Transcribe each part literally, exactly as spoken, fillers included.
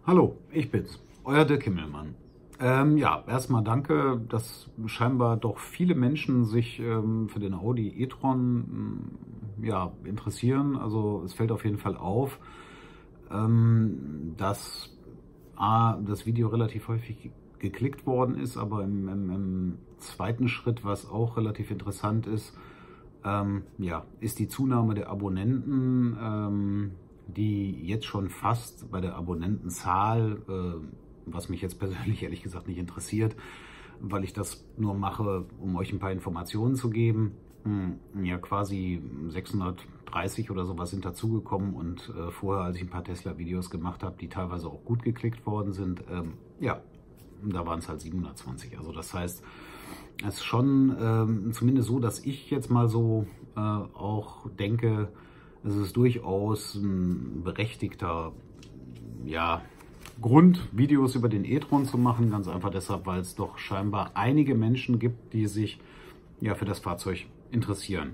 Hallo, ich bin's, euer Dirk Himmelmann. Ähm, ja, erstmal danke, dass scheinbar doch viele Menschen sich ähm, für den Audi e-tron ähm, ja, interessieren. Also es fällt auf jeden Fall auf, ähm, dass A, das Video relativ häufig geklickt worden ist, aber im, im, im zweiten Schritt, was auch relativ interessant ist, ähm, ja, ist die Zunahme der Abonnenten, ähm, die jetzt schon fast bei der Abonnentenzahl, äh, was mich jetzt persönlich ehrlich gesagt nicht interessiert, weil ich das nur mache, um euch ein paar Informationen zu geben, ja quasi sechshundertdreißig oder sowas sind dazugekommen und äh, vorher, als ich ein paar Tesla-Videos gemacht habe, die teilweise auch gut geklickt worden sind, ähm, ja, da waren es halt siebenhundertzwanzig. Also das heißt, es ist schon ähm, zumindest so, dass ich jetzt mal so äh, auch denke, es ist durchaus ein berechtigter ja, Grund, Videos über den e-tron zu machen. Ganz einfach deshalb, weil es doch scheinbar einige Menschen gibt, die sich ja, für das Fahrzeug interessieren.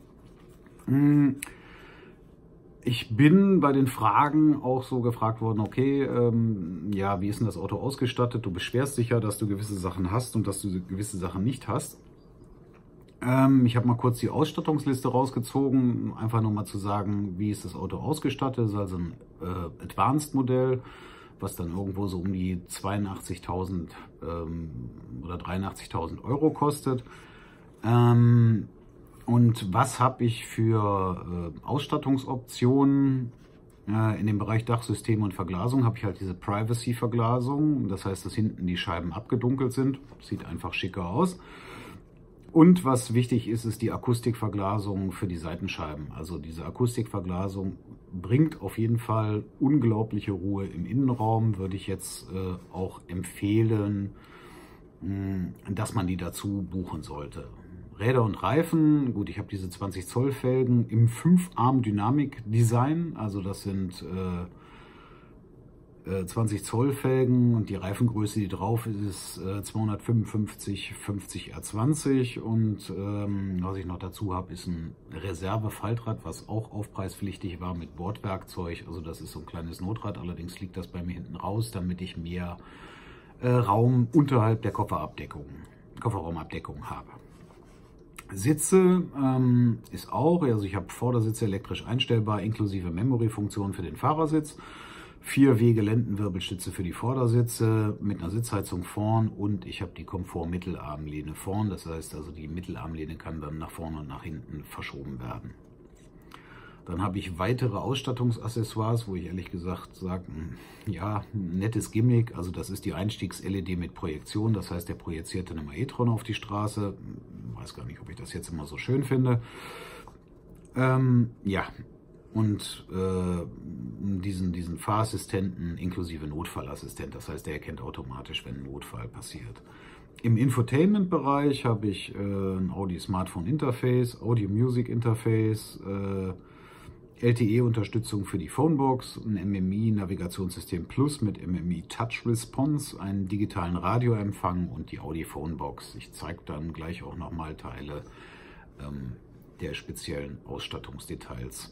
Ich bin bei den Fragen auch so gefragt worden, okay, ähm, ja, wie ist denn das Auto ausgestattet? Du beschwerst dich ja, dass du gewisse Sachen hast und dass du gewisse Sachen nicht hast. Ähm, ich habe mal kurz die Ausstattungsliste rausgezogen, einfach nur mal zu sagen, wie ist das Auto ausgestattet. Das ist also ein äh, Advanced-Modell, was dann irgendwo so um die zweiundachtzigtausend ähm, oder dreiundachtzigtausend Euro kostet. Ähm, und was habe ich für äh, Ausstattungsoptionen? Äh, in dem Bereich Dachsystem und Verglasung habe ich halt diese Privacy-Verglasung. Das heißt, dass hinten die Scheiben abgedunkelt sind. Sieht einfach schicker aus. Und was wichtig ist, ist die Akustikverglasung für die Seitenscheiben. Also diese Akustikverglasung bringt auf jeden Fall unglaubliche Ruhe im Innenraum. Würde ich jetzt äh, auch empfehlen, mh, dass man die dazu buchen sollte. Räder und Reifen, gut, ich habe diese zwanzig Zoll Felgen im fünf Arm Dynamik Design. Also das sind äh, zwanzig Zoll Felgen und die Reifengröße, die drauf ist, ist äh, zweihundertfünfundfünfzig fünfzig R zwanzig und ähm, was ich noch dazu habe, ist ein Reserve-Faltrad, was auch aufpreispflichtig war mit Bordwerkzeug. Also das ist so ein kleines Notrad, allerdings liegt das bei mir hinten raus, damit ich mehr äh, Raum unterhalb der Kofferabdeckung, Kofferraumabdeckung habe. Sitze ähm, ist auch, also ich habe Vordersitze elektrisch einstellbar, inklusive Memory-Funktion für den Fahrersitz. Vier Wege Lendenwirbelstütze für die Vordersitze mit einer Sitzheizung vorn und ich habe die Komfort-Mittelarmlehne vorn. Das heißt also, die Mittelarmlehne kann dann nach vorne und nach hinten verschoben werden. Dann habe ich weitere Ausstattungsaccessoires, wo ich ehrlich gesagt sage, ja, ein nettes Gimmick. Also das ist die Einstiegs-L E D mit Projektion. Das heißt, der projiziert dann immer e-tron auf die Straße. Ich weiß gar nicht, ob ich das jetzt immer so schön finde. Ähm, ja. Und äh, diesen, diesen Fahrassistenten inklusive Notfallassistent, das heißt, der erkennt automatisch, wenn ein Notfall passiert. Im Infotainment-Bereich habe ich äh, ein Audi Smartphone Interface, Audio Music Interface, äh, L T E-Unterstützung für die Phonebox, ein M M I-Navigationssystem Plus mit M M I Touch Response, einen digitalen Radioempfang und die Audi Phonebox. Ich zeige dann gleich auch nochmal Teile ähm, der speziellen Ausstattungsdetails.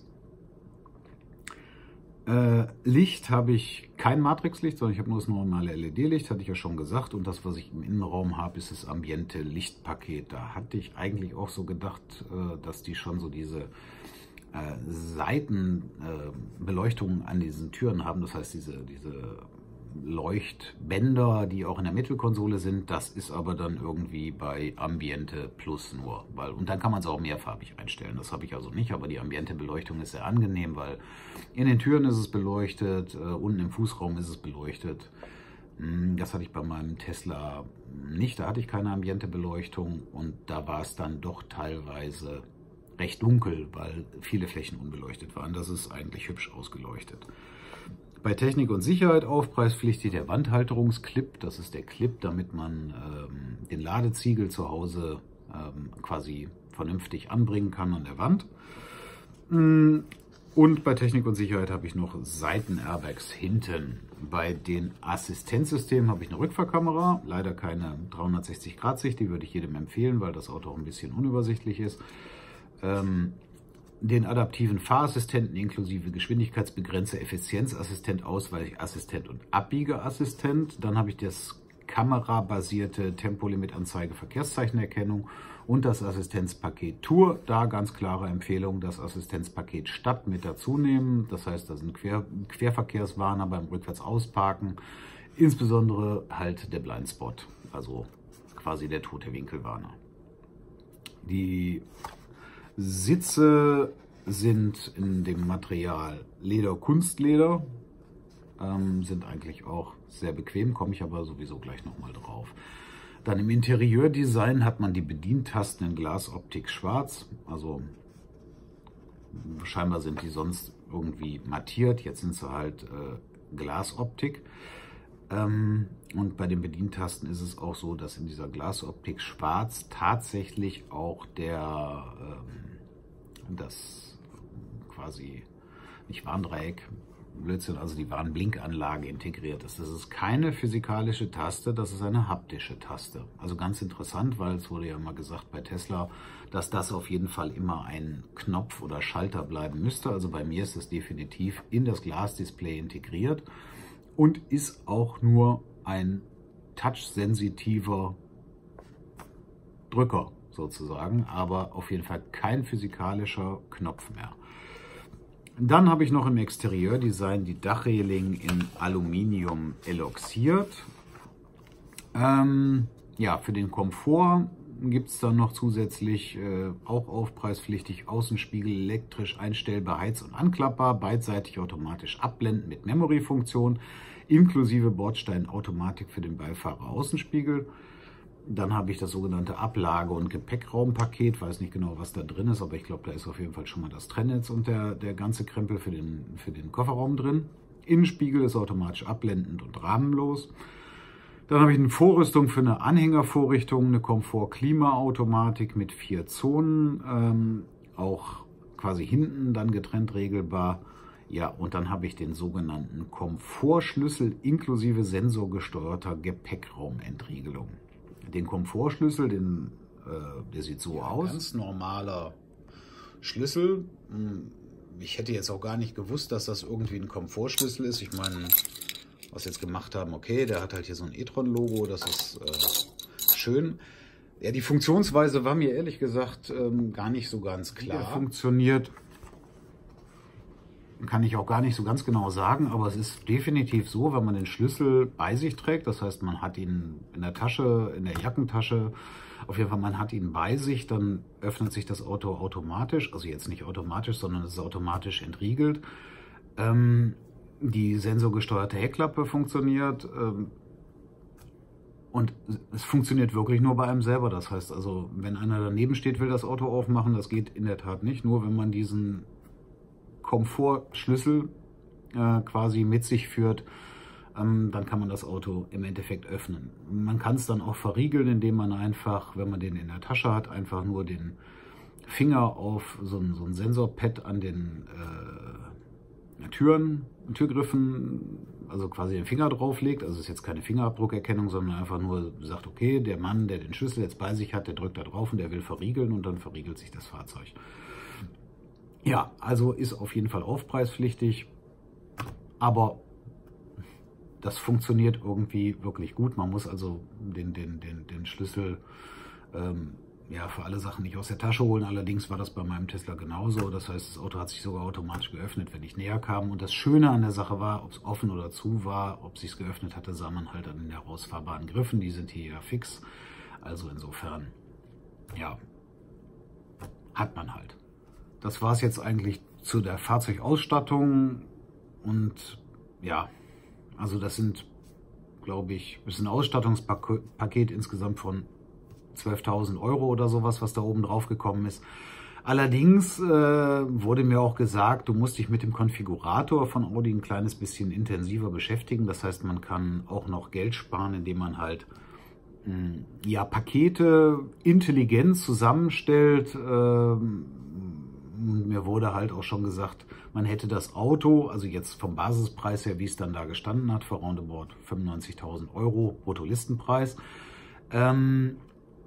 Äh, Licht habe ich kein Matrixlicht, sondern ich habe nur das normale L E D-Licht, hatte ich ja schon gesagt. Und das, was ich im Innenraum habe, ist das Ambiente Lichtpaket. Da hatte ich eigentlich auch so gedacht, äh, dass die schon so diese äh, Seitenbeleuchtungen äh, an diesen Türen haben. Das heißt, diese, diese Leuchtbänder, die auch in der Mittelkonsole sind, das ist aber dann irgendwie bei Ambiente Plus nur. Weil, und dann kann man es auch mehrfarbig einstellen. Das habe ich also nicht, aber die Ambiente-Beleuchtung ist sehr angenehm, weil in den Türen ist es beleuchtet, äh, unten im Fußraum ist es beleuchtet. Das hatte ich bei meinem Tesla nicht, da hatte ich keine Ambiente-Beleuchtung und da war es dann doch teilweise recht dunkel, weil viele Flächen unbeleuchtet waren. Das ist eigentlich hübsch ausgeleuchtet. Bei Technik und Sicherheit aufpreispflichtig der Wandhalterungsclip. Das ist der Clip, damit man ähm, den Ladeziegel zu Hause ähm, quasi vernünftig anbringen kann an der Wand. Und bei Technik und Sicherheit habe ich noch Seiten-Airbags hinten. Bei den Assistenzsystemen habe ich eine Rückfahrkamera, leider keine dreihundertsechzig Grad Sicht, die würde ich jedem empfehlen, weil das Auto auch ein bisschen unübersichtlich ist. Ähm, den adaptiven Fahrassistenten inklusive Geschwindigkeitsbegrenzer, Effizienzassistent, Ausweichassistent und Abbiegeassistent. Dann habe ich das kamerabasierte Tempolimitanzeige, Verkehrszeichenerkennung und das Assistenzpaket Tour. Da ganz klare Empfehlung, das Assistenzpaket Stadt mit dazu nehmen. Das heißt, da sind Quer Querverkehrswarner beim Rückwärts-Ausparken, insbesondere halt der Blindspot, also quasi der tote Winkelwarner. Die Sitze sind in dem Material Leder, Kunstleder, ähm, sind eigentlich auch sehr bequem, komme ich aber sowieso gleich nochmal drauf. Dann im Interieurdesign hat man die Bedientasten in Glasoptik schwarz, also scheinbar sind die sonst irgendwie mattiert, jetzt sind sie halt äh, Glasoptik. Ähm, und bei den Bedientasten ist es auch so, dass in dieser Glasoptik schwarz tatsächlich auch der, ähm, das quasi, nicht Warndreieck, Blödsinn, also die Warnblinkanlage integriert ist. Das ist keine physikalische Taste, das ist eine haptische Taste. Also ganz interessant, weil es wurde ja immer gesagt bei Tesla, dass das auf jeden Fall immer ein Knopf oder Schalter bleiben müsste. Also bei mir ist es definitiv in das Glasdisplay integriert und ist auch nur ein touchsensitiver Drücker sozusagen, aber auf jeden Fall kein physikalischer Knopf mehr. Dann habe ich noch im Exterieurdesign die Dachreling in Aluminium eloxiert. Ähm, ja, für den Komfort gibt es dann noch zusätzlich äh, auch aufpreispflichtig Außenspiegel elektrisch einstellbar, heiz- und anklappbar, beidseitig automatisch abblenden mit Memory-Funktion, inklusive Bordsteinautomatik für den Beifahrer-Außenspiegel. Dann habe ich das sogenannte Ablage- und Gepäckraumpaket, weiß nicht genau, was da drin ist, aber ich glaube, da ist auf jeden Fall schon mal das Trennnetz und der, der ganze Krempel für den, für den Kofferraum drin. Innenspiegel ist automatisch abblendend und rahmenlos. Dann habe ich eine Vorrüstung für eine Anhängervorrichtung, eine Komfort-Klima-Automatik mit vier Zonen, ähm, auch quasi hinten dann getrennt regelbar. Ja, und dann habe ich den sogenannten Komfortschlüssel inklusive sensorgesteuerter Gepäckraumentriegelung. Den Komfortschlüssel, den, äh, der sieht so ja, aus. Ganz normaler Schlüssel. Ich hätte jetzt auch gar nicht gewusst, dass das irgendwie ein Komfortschlüssel ist. Ich meine, was wir jetzt gemacht haben, okay, der hat halt hier so ein e-tron-Logo, das ist äh, schön. Ja, die Funktionsweise war mir ehrlich gesagt ähm, gar nicht so ganz klar. Wie der funktioniert, kann ich auch gar nicht so ganz genau sagen, aber es ist definitiv so, wenn man den Schlüssel bei sich trägt, das heißt, man hat ihn in der Tasche, in der Jackentasche, auf jeden Fall, man hat ihn bei sich, dann öffnet sich das Auto automatisch, also jetzt nicht automatisch, sondern es ist automatisch entriegelt. Ähm, die sensorgesteuerte Heckklappe funktioniert ähm, und es funktioniert wirklich nur bei einem selber. Das heißt also, wenn einer daneben steht, will das Auto aufmachen, das geht in der Tat nicht, nur wenn man diesen Komfortschlüssel äh, quasi mit sich führt, ähm, dann kann man das Auto im Endeffekt öffnen. Man kann es dann auch verriegeln, indem man einfach, wenn man den in der Tasche hat, einfach nur den Finger auf so ein, so ein Sensorpad an den äh, Türen, Türgriffen, also quasi den Finger drauflegt. Also es ist jetzt keine Fingerabdruckerkennung, sondern einfach nur sagt, okay, der Mann, der den Schlüssel jetzt bei sich hat, der drückt da drauf und der will verriegeln und dann verriegelt sich das Fahrzeug. Ja, also ist auf jeden Fall aufpreispflichtig, aber das funktioniert irgendwie wirklich gut. Man muss also den, den, den, den Schlüssel ähm, ja, für alle Sachen nicht aus der Tasche holen. Allerdings war das bei meinem Tesla genauso. Das heißt, das Auto hat sich sogar automatisch geöffnet, wenn ich näher kam. Und das Schöne an der Sache war, ob es offen oder zu war, ob es sich geöffnet hatte, sah man halt an den herausfahrbaren Griffen. Die sind hier ja fix. Also insofern, ja, hat man halt. Das war es jetzt eigentlich zu der Fahrzeugausstattung und ja, also das sind, glaube ich, ist ein Ausstattungspaket insgesamt von zwölftausend Euro oder sowas, was da oben drauf gekommen ist. Allerdings äh, wurde mir auch gesagt, du musst dich mit dem Konfigurator von Audi ein kleines bisschen intensiver beschäftigen. Das heißt, man kann auch noch Geld sparen, indem man halt mh, ja, Pakete intelligent zusammenstellt. Äh, Mir wurde halt auch schon gesagt, man hätte das Auto, also jetzt vom Basispreis her, wie es dann da gestanden hat, für roundabout fünfundneunzigtausend Euro Bruttolistenpreis, ähm,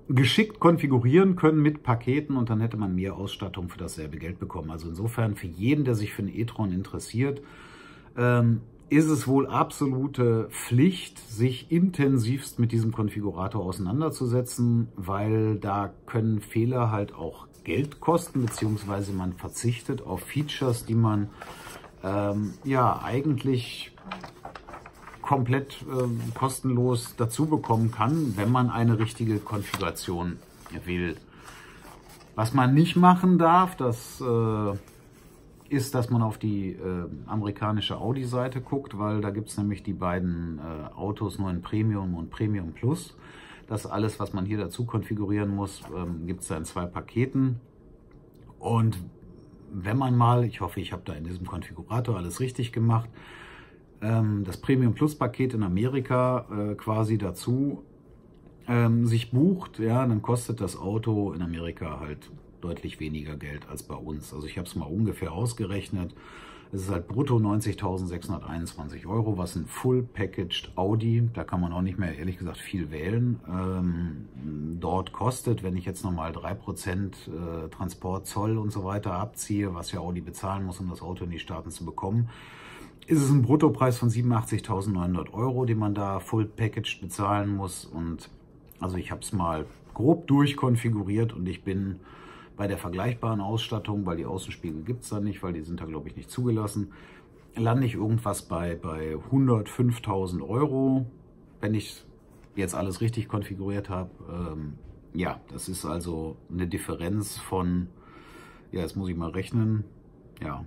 geschickt konfigurieren können mit Paketen und dann hätte man mehr Ausstattung für dasselbe Geld bekommen. Also insofern für jeden, der sich für einen e-tron interessiert, ähm, ist es wohl absolute Pflicht, sich intensivst mit diesem Konfigurator auseinanderzusetzen, weil da können Fehler halt auch Geld kosten, beziehungsweise man verzichtet auf Features, die man ähm, ja eigentlich komplett äh, kostenlos dazu bekommen kann, wenn man eine richtige Konfiguration wählt. Was man nicht machen darf, das äh, ist, dass man auf die äh, amerikanische Audi-Seite guckt, weil da gibt es nämlich die beiden äh, Autos nur in Premium und Premium Plus. Das alles, was man hier dazu konfigurieren muss, ähm, gibt es da in zwei Paketen. Und wenn man mal, ich hoffe, ich habe da in diesem Konfigurator alles richtig gemacht, ähm, das Premium Plus Paket in Amerika äh, quasi dazu ähm, sich bucht, ja, dann kostet das Auto in Amerika halt deutlich weniger Geld als bei uns. Also ich habe es mal ungefähr ausgerechnet. Es ist halt brutto neunzigtausendsechshunderteinundzwanzig Euro, was ein Full-Packaged Audi, da kann man auch nicht mehr, ehrlich gesagt, viel wählen, ähm, dort kostet. Wenn ich jetzt nochmal drei Prozent äh, Transport, Zoll und so weiter abziehe, was ja Audi bezahlen muss, um das Auto in die Staaten zu bekommen, ist es ein Bruttopreis von siebenundachtzigtausendneunhundert Euro, den man da Full-Packaged bezahlen muss. Und also ich habe es mal grob durchkonfiguriert und ich bin bei der vergleichbaren Ausstattung, weil die Außenspiegel gibt es da nicht, weil die sind da, glaube ich, nicht zugelassen, lande ich irgendwas bei, bei hundertfünftausend Euro, wenn ich jetzt alles richtig konfiguriert habe. Ähm, ja, das ist also eine Differenz von, ja, jetzt muss ich mal rechnen, ja,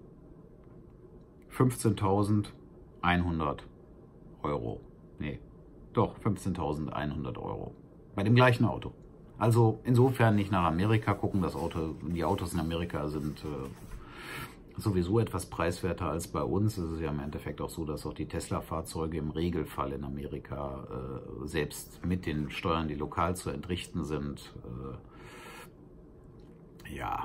fünfzehntausendeinhundert Euro. Nee, doch, fünfzehntausendeinhundert Euro. Bei dem gleichen Auto. Also insofern nicht nach Amerika gucken. Das Auto, die Autos in Amerika sind äh, sowieso etwas preiswerter als bei uns. Es ist ja im Endeffekt auch so, dass auch die Tesla-Fahrzeuge im Regelfall in Amerika äh, selbst mit den Steuern, die lokal zu entrichten sind, äh, ja,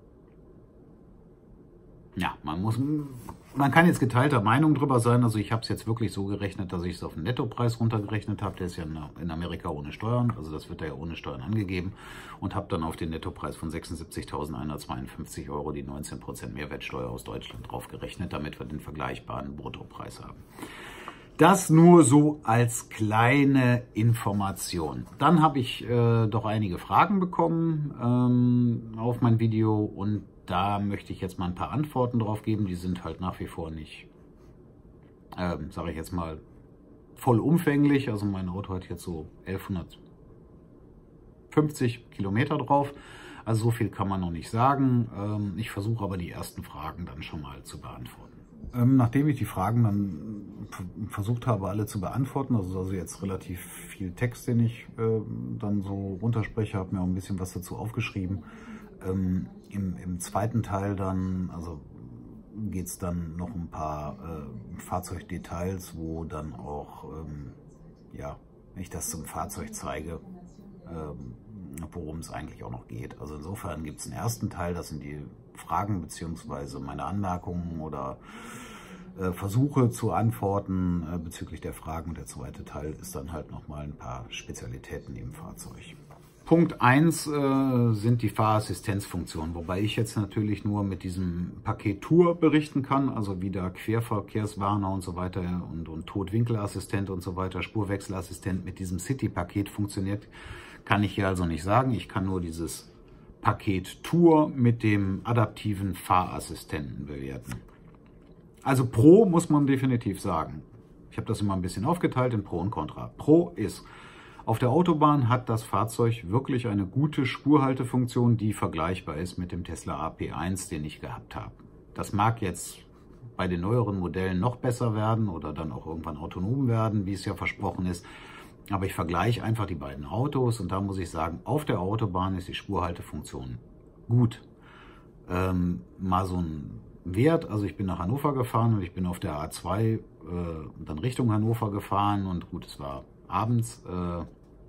ja, man muss, man kann jetzt geteilter Meinung drüber sein. Also ich habe es jetzt wirklich so gerechnet, dass ich es auf den Nettopreis runtergerechnet habe. Der ist ja in Amerika ohne Steuern, also das wird da ja ohne Steuern angegeben. Und habe dann auf den Nettopreis von sechsundsiebzigtausendeinhundertzweiundfünfzig Euro die neunzehn Prozent Mehrwertsteuer aus Deutschland drauf gerechnet, damit wir den vergleichbaren Bruttopreis haben. Das nur so als kleine Information. Dann habe ich äh, doch einige Fragen bekommen ähm, auf mein Video und da möchte ich jetzt mal ein paar Antworten drauf geben. Die sind halt nach wie vor nicht, ähm, sage ich jetzt mal, vollumfänglich. Also mein Auto hat jetzt so elfhundertfünfzig Kilometer drauf. Also so viel kann man noch nicht sagen. Ähm, ich versuche aber die ersten Fragen dann schon mal zu beantworten. Ähm, nachdem ich die Fragen dann versucht habe, alle zu beantworten, also, also jetzt relativ viel Text, den ich äh, dann so runterspreche, habe mir auch ein bisschen was dazu aufgeschrieben. Ähm, im, im zweiten Teil dann, also geht es dann noch ein paar äh, Fahrzeugdetails, wo dann auch, ähm, ja, wenn ich das zum Fahrzeug zeige, ähm, worum es eigentlich auch noch geht. Also insofern gibt es einen ersten Teil, das sind die Fragen bzw. meine Anmerkungen oder äh, Versuche zu antworten äh, bezüglich der Fragen. Und der zweite Teil ist dann halt nochmal ein paar Spezialitäten im Fahrzeug. Punkt eins äh, sind die Fahrassistenzfunktionen, wobei ich jetzt natürlich nur mit diesem Paket Tour berichten kann, also wie da Querverkehrswarner und so weiter und, und Totwinkelassistent und so weiter, Spurwechselassistent mit diesem City-Paket funktioniert, kann ich hier also nicht sagen. Ich kann nur dieses Paket Tour mit dem adaptiven Fahrassistenten bewerten. Also Pro muss man definitiv sagen. Ich habe das immer ein bisschen aufgeteilt in Pro und Contra. Pro ist: Auf der Autobahn hat das Fahrzeug wirklich eine gute Spurhaltefunktion, die vergleichbar ist mit dem Tesla A P eins, den ich gehabt habe. Das mag jetzt bei den neueren Modellen noch besser werden oder dann auch irgendwann autonom werden, wie es ja versprochen ist. Aber ich vergleiche einfach die beiden Autos und da muss ich sagen, auf der Autobahn ist die Spurhaltefunktion gut. Ähm, mal so ein Wert, also ich bin nach Hannover gefahren und ich bin auf der A zwei äh, dann Richtung Hannover gefahren und gut, es war abends äh,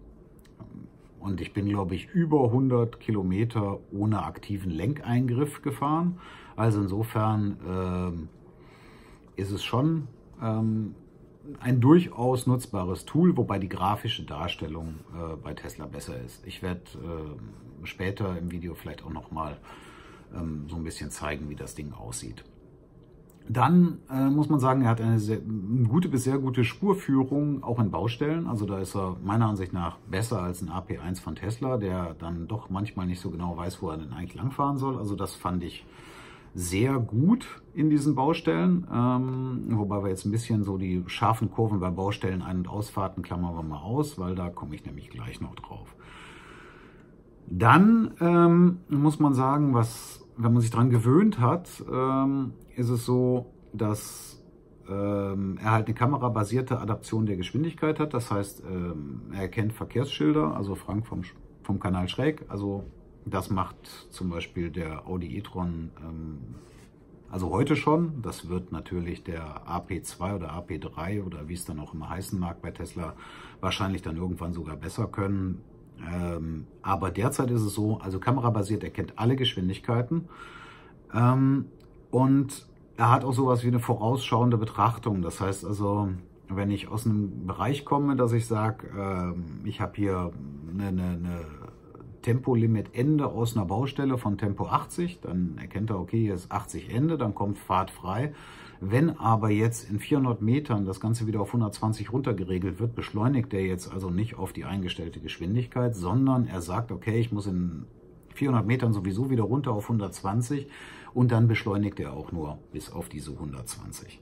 und ich bin, glaube ich, über hundert Kilometer ohne aktiven Lenkeingriff gefahren. Also insofern äh, ist es schon ähm, ein durchaus nutzbares Tool, wobei die grafische Darstellung äh, bei Tesla besser ist. Ich werde äh, später im Video vielleicht auch nochmal ähm, so ein bisschen zeigen, wie das Ding aussieht. Dann äh, muss man sagen, er hat eine sehr, gute bis sehr gute Spurführung, auch in Baustellen. Also da ist er meiner Ansicht nach besser als ein A P eins von Tesla, der dann doch manchmal nicht so genau weiß, wo er denn eigentlich langfahren soll. Also das fand ich sehr gut in diesen Baustellen. Ähm, wobei wir jetzt ein bisschen so die scharfen Kurven bei Baustellen, Ein- und Ausfahrten klammern wir mal aus, weil da komme ich nämlich gleich noch drauf. Dann ähm, muss man sagen, was, wenn man sich daran gewöhnt hat, ähm, ist es so, dass ähm, er halt eine kamerabasierte Adaption der Geschwindigkeit hat. Das heißt, ähm, er erkennt Verkehrsschilder, also Frank vom, vom Kanal schräg. Also das macht zum Beispiel der Audi e-tron ähm, also heute schon. Das wird natürlich der A P zwei oder A P drei oder wie es dann auch immer heißen mag bei Tesla wahrscheinlich dann irgendwann sogar besser können. Ähm, aber derzeit ist es so, also kamerabasiert erkennt alle Geschwindigkeiten ähm, und er hat auch sowas wie eine vorausschauende Betrachtung. Das heißt also, wenn ich aus einem Bereich komme, dass ich sage, ähm, ich habe hier eine, eine, eine Tempolimit Ende aus einer Baustelle von Tempo achtzig, dann erkennt er, okay, hier ist achtzig Ende, dann kommt Fahrt frei. Wenn aber jetzt in vierhundert Metern das Ganze wieder auf hundertzwanzig runtergeregelt wird, beschleunigt er jetzt also nicht auf die eingestellte Geschwindigkeit, sondern er sagt, okay, ich muss in vierhundert Metern sowieso wieder runter auf hundertzwanzig und dann beschleunigt er auch nur bis auf diese hundertzwanzig.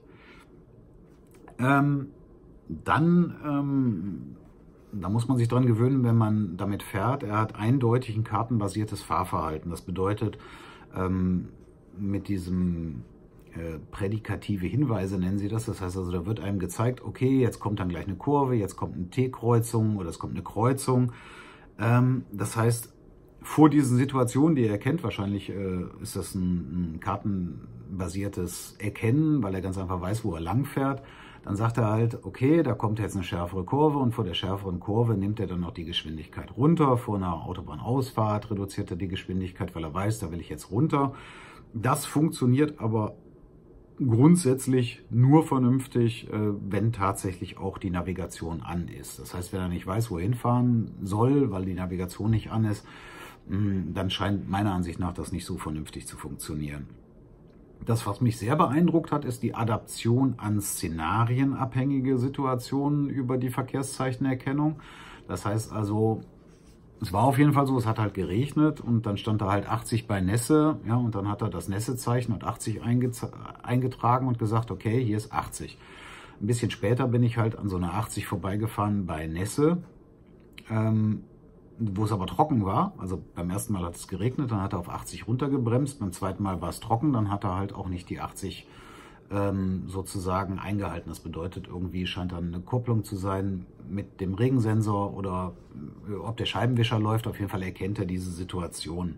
Ähm, dann, ähm, da muss man sich dran gewöhnen, wenn man damit fährt. Er hat eindeutig ein kartenbasiertes Fahrverhalten. Das bedeutet, ähm, mit diesem äh, prädikative Hinweise nennen sie das. Das heißt also, da wird einem gezeigt, okay, jetzt kommt dann gleich eine Kurve, jetzt kommt eine T-Kreuzung oder es kommt eine Kreuzung. Ähm, das heißt, vor diesen Situationen, die er kennt, wahrscheinlich äh, ist das ein, ein kartenbasiertes Erkennen, weil er ganz einfach weiß, wo er lang fährt. Dann sagt er halt, okay, da kommt jetzt eine schärfere Kurve und vor der schärferen Kurve nimmt er dann noch die Geschwindigkeit runter. Vor einer Autobahnausfahrt reduziert er die Geschwindigkeit, weil er weiß, da will ich jetzt runter. Das funktioniert aber grundsätzlich nur vernünftig, wenn tatsächlich auch die Navigation an ist. Das heißt, wenn er nicht weiß, wo er hinfahren soll, weil die Navigation nicht an ist, dann scheint meiner Ansicht nach das nicht so vernünftig zu funktionieren. Das, was mich sehr beeindruckt hat, ist die Adaption an szenarienabhängige Situationen über die Verkehrszeichenerkennung. Das heißt also, es war auf jeden Fall so, es hat halt geregnet und dann stand da halt achtzig bei Nässe, ja, und dann hat er das Nässezeichen und achtzig eingetragen und gesagt, okay, hier ist achtzig. Ein bisschen später bin ich halt an so einer achtzig vorbeigefahren bei Nässe, ähm, wo es aber trocken war. Also beim ersten Mal hat es geregnet, dann hat er auf achtzig runtergebremst, beim zweiten Mal war es trocken, dann hat er halt auch nicht die achtzig ähm, sozusagen eingehalten. Das bedeutet, irgendwie scheint dann eine Kupplung zu sein mit dem Regensensor oder ob der Scheibenwischer läuft, auf jeden Fall erkennt er diese Situation.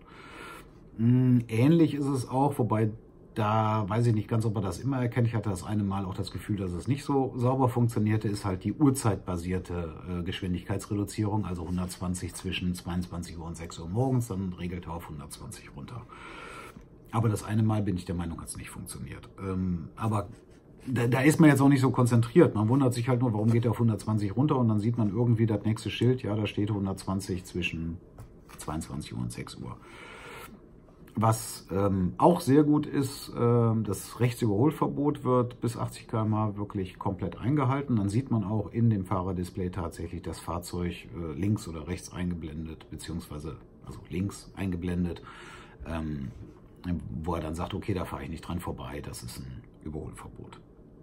Ähnlich ist es auch, wobei da weiß ich nicht ganz, ob er das immer erkennt. Ich hatte das eine Mal auch das Gefühl, dass es nicht so sauber funktionierte, ist halt die uhrzeitbasierte äh, Geschwindigkeitsreduzierung, also hundertzwanzig zwischen zweiundzwanzig Uhr und sechs Uhr morgens, dann regelt er auf hundertzwanzig runter. Aber das eine Mal bin ich der Meinung, hat es nicht funktioniert. Ähm, aber da, da ist man jetzt auch nicht so konzentriert. Man wundert sich halt nur, warum geht er auf hundertzwanzig runter und dann sieht man irgendwie das nächste Schild, ja, da steht hundertzwanzig zwischen zweiundzwanzig Uhr und sechs Uhr. Was ähm, auch sehr gut ist, äh, das Rechtsüberholverbot wird bis achtzig Kilometer pro Stunde wirklich komplett eingehalten. Dann sieht man auch in dem Fahrerdisplay tatsächlich das Fahrzeug äh, links oder rechts eingeblendet, beziehungsweise also links eingeblendet, ähm, wo er dann sagt, okay, da fahre ich nicht dran vorbei, das ist ein Überholverbot.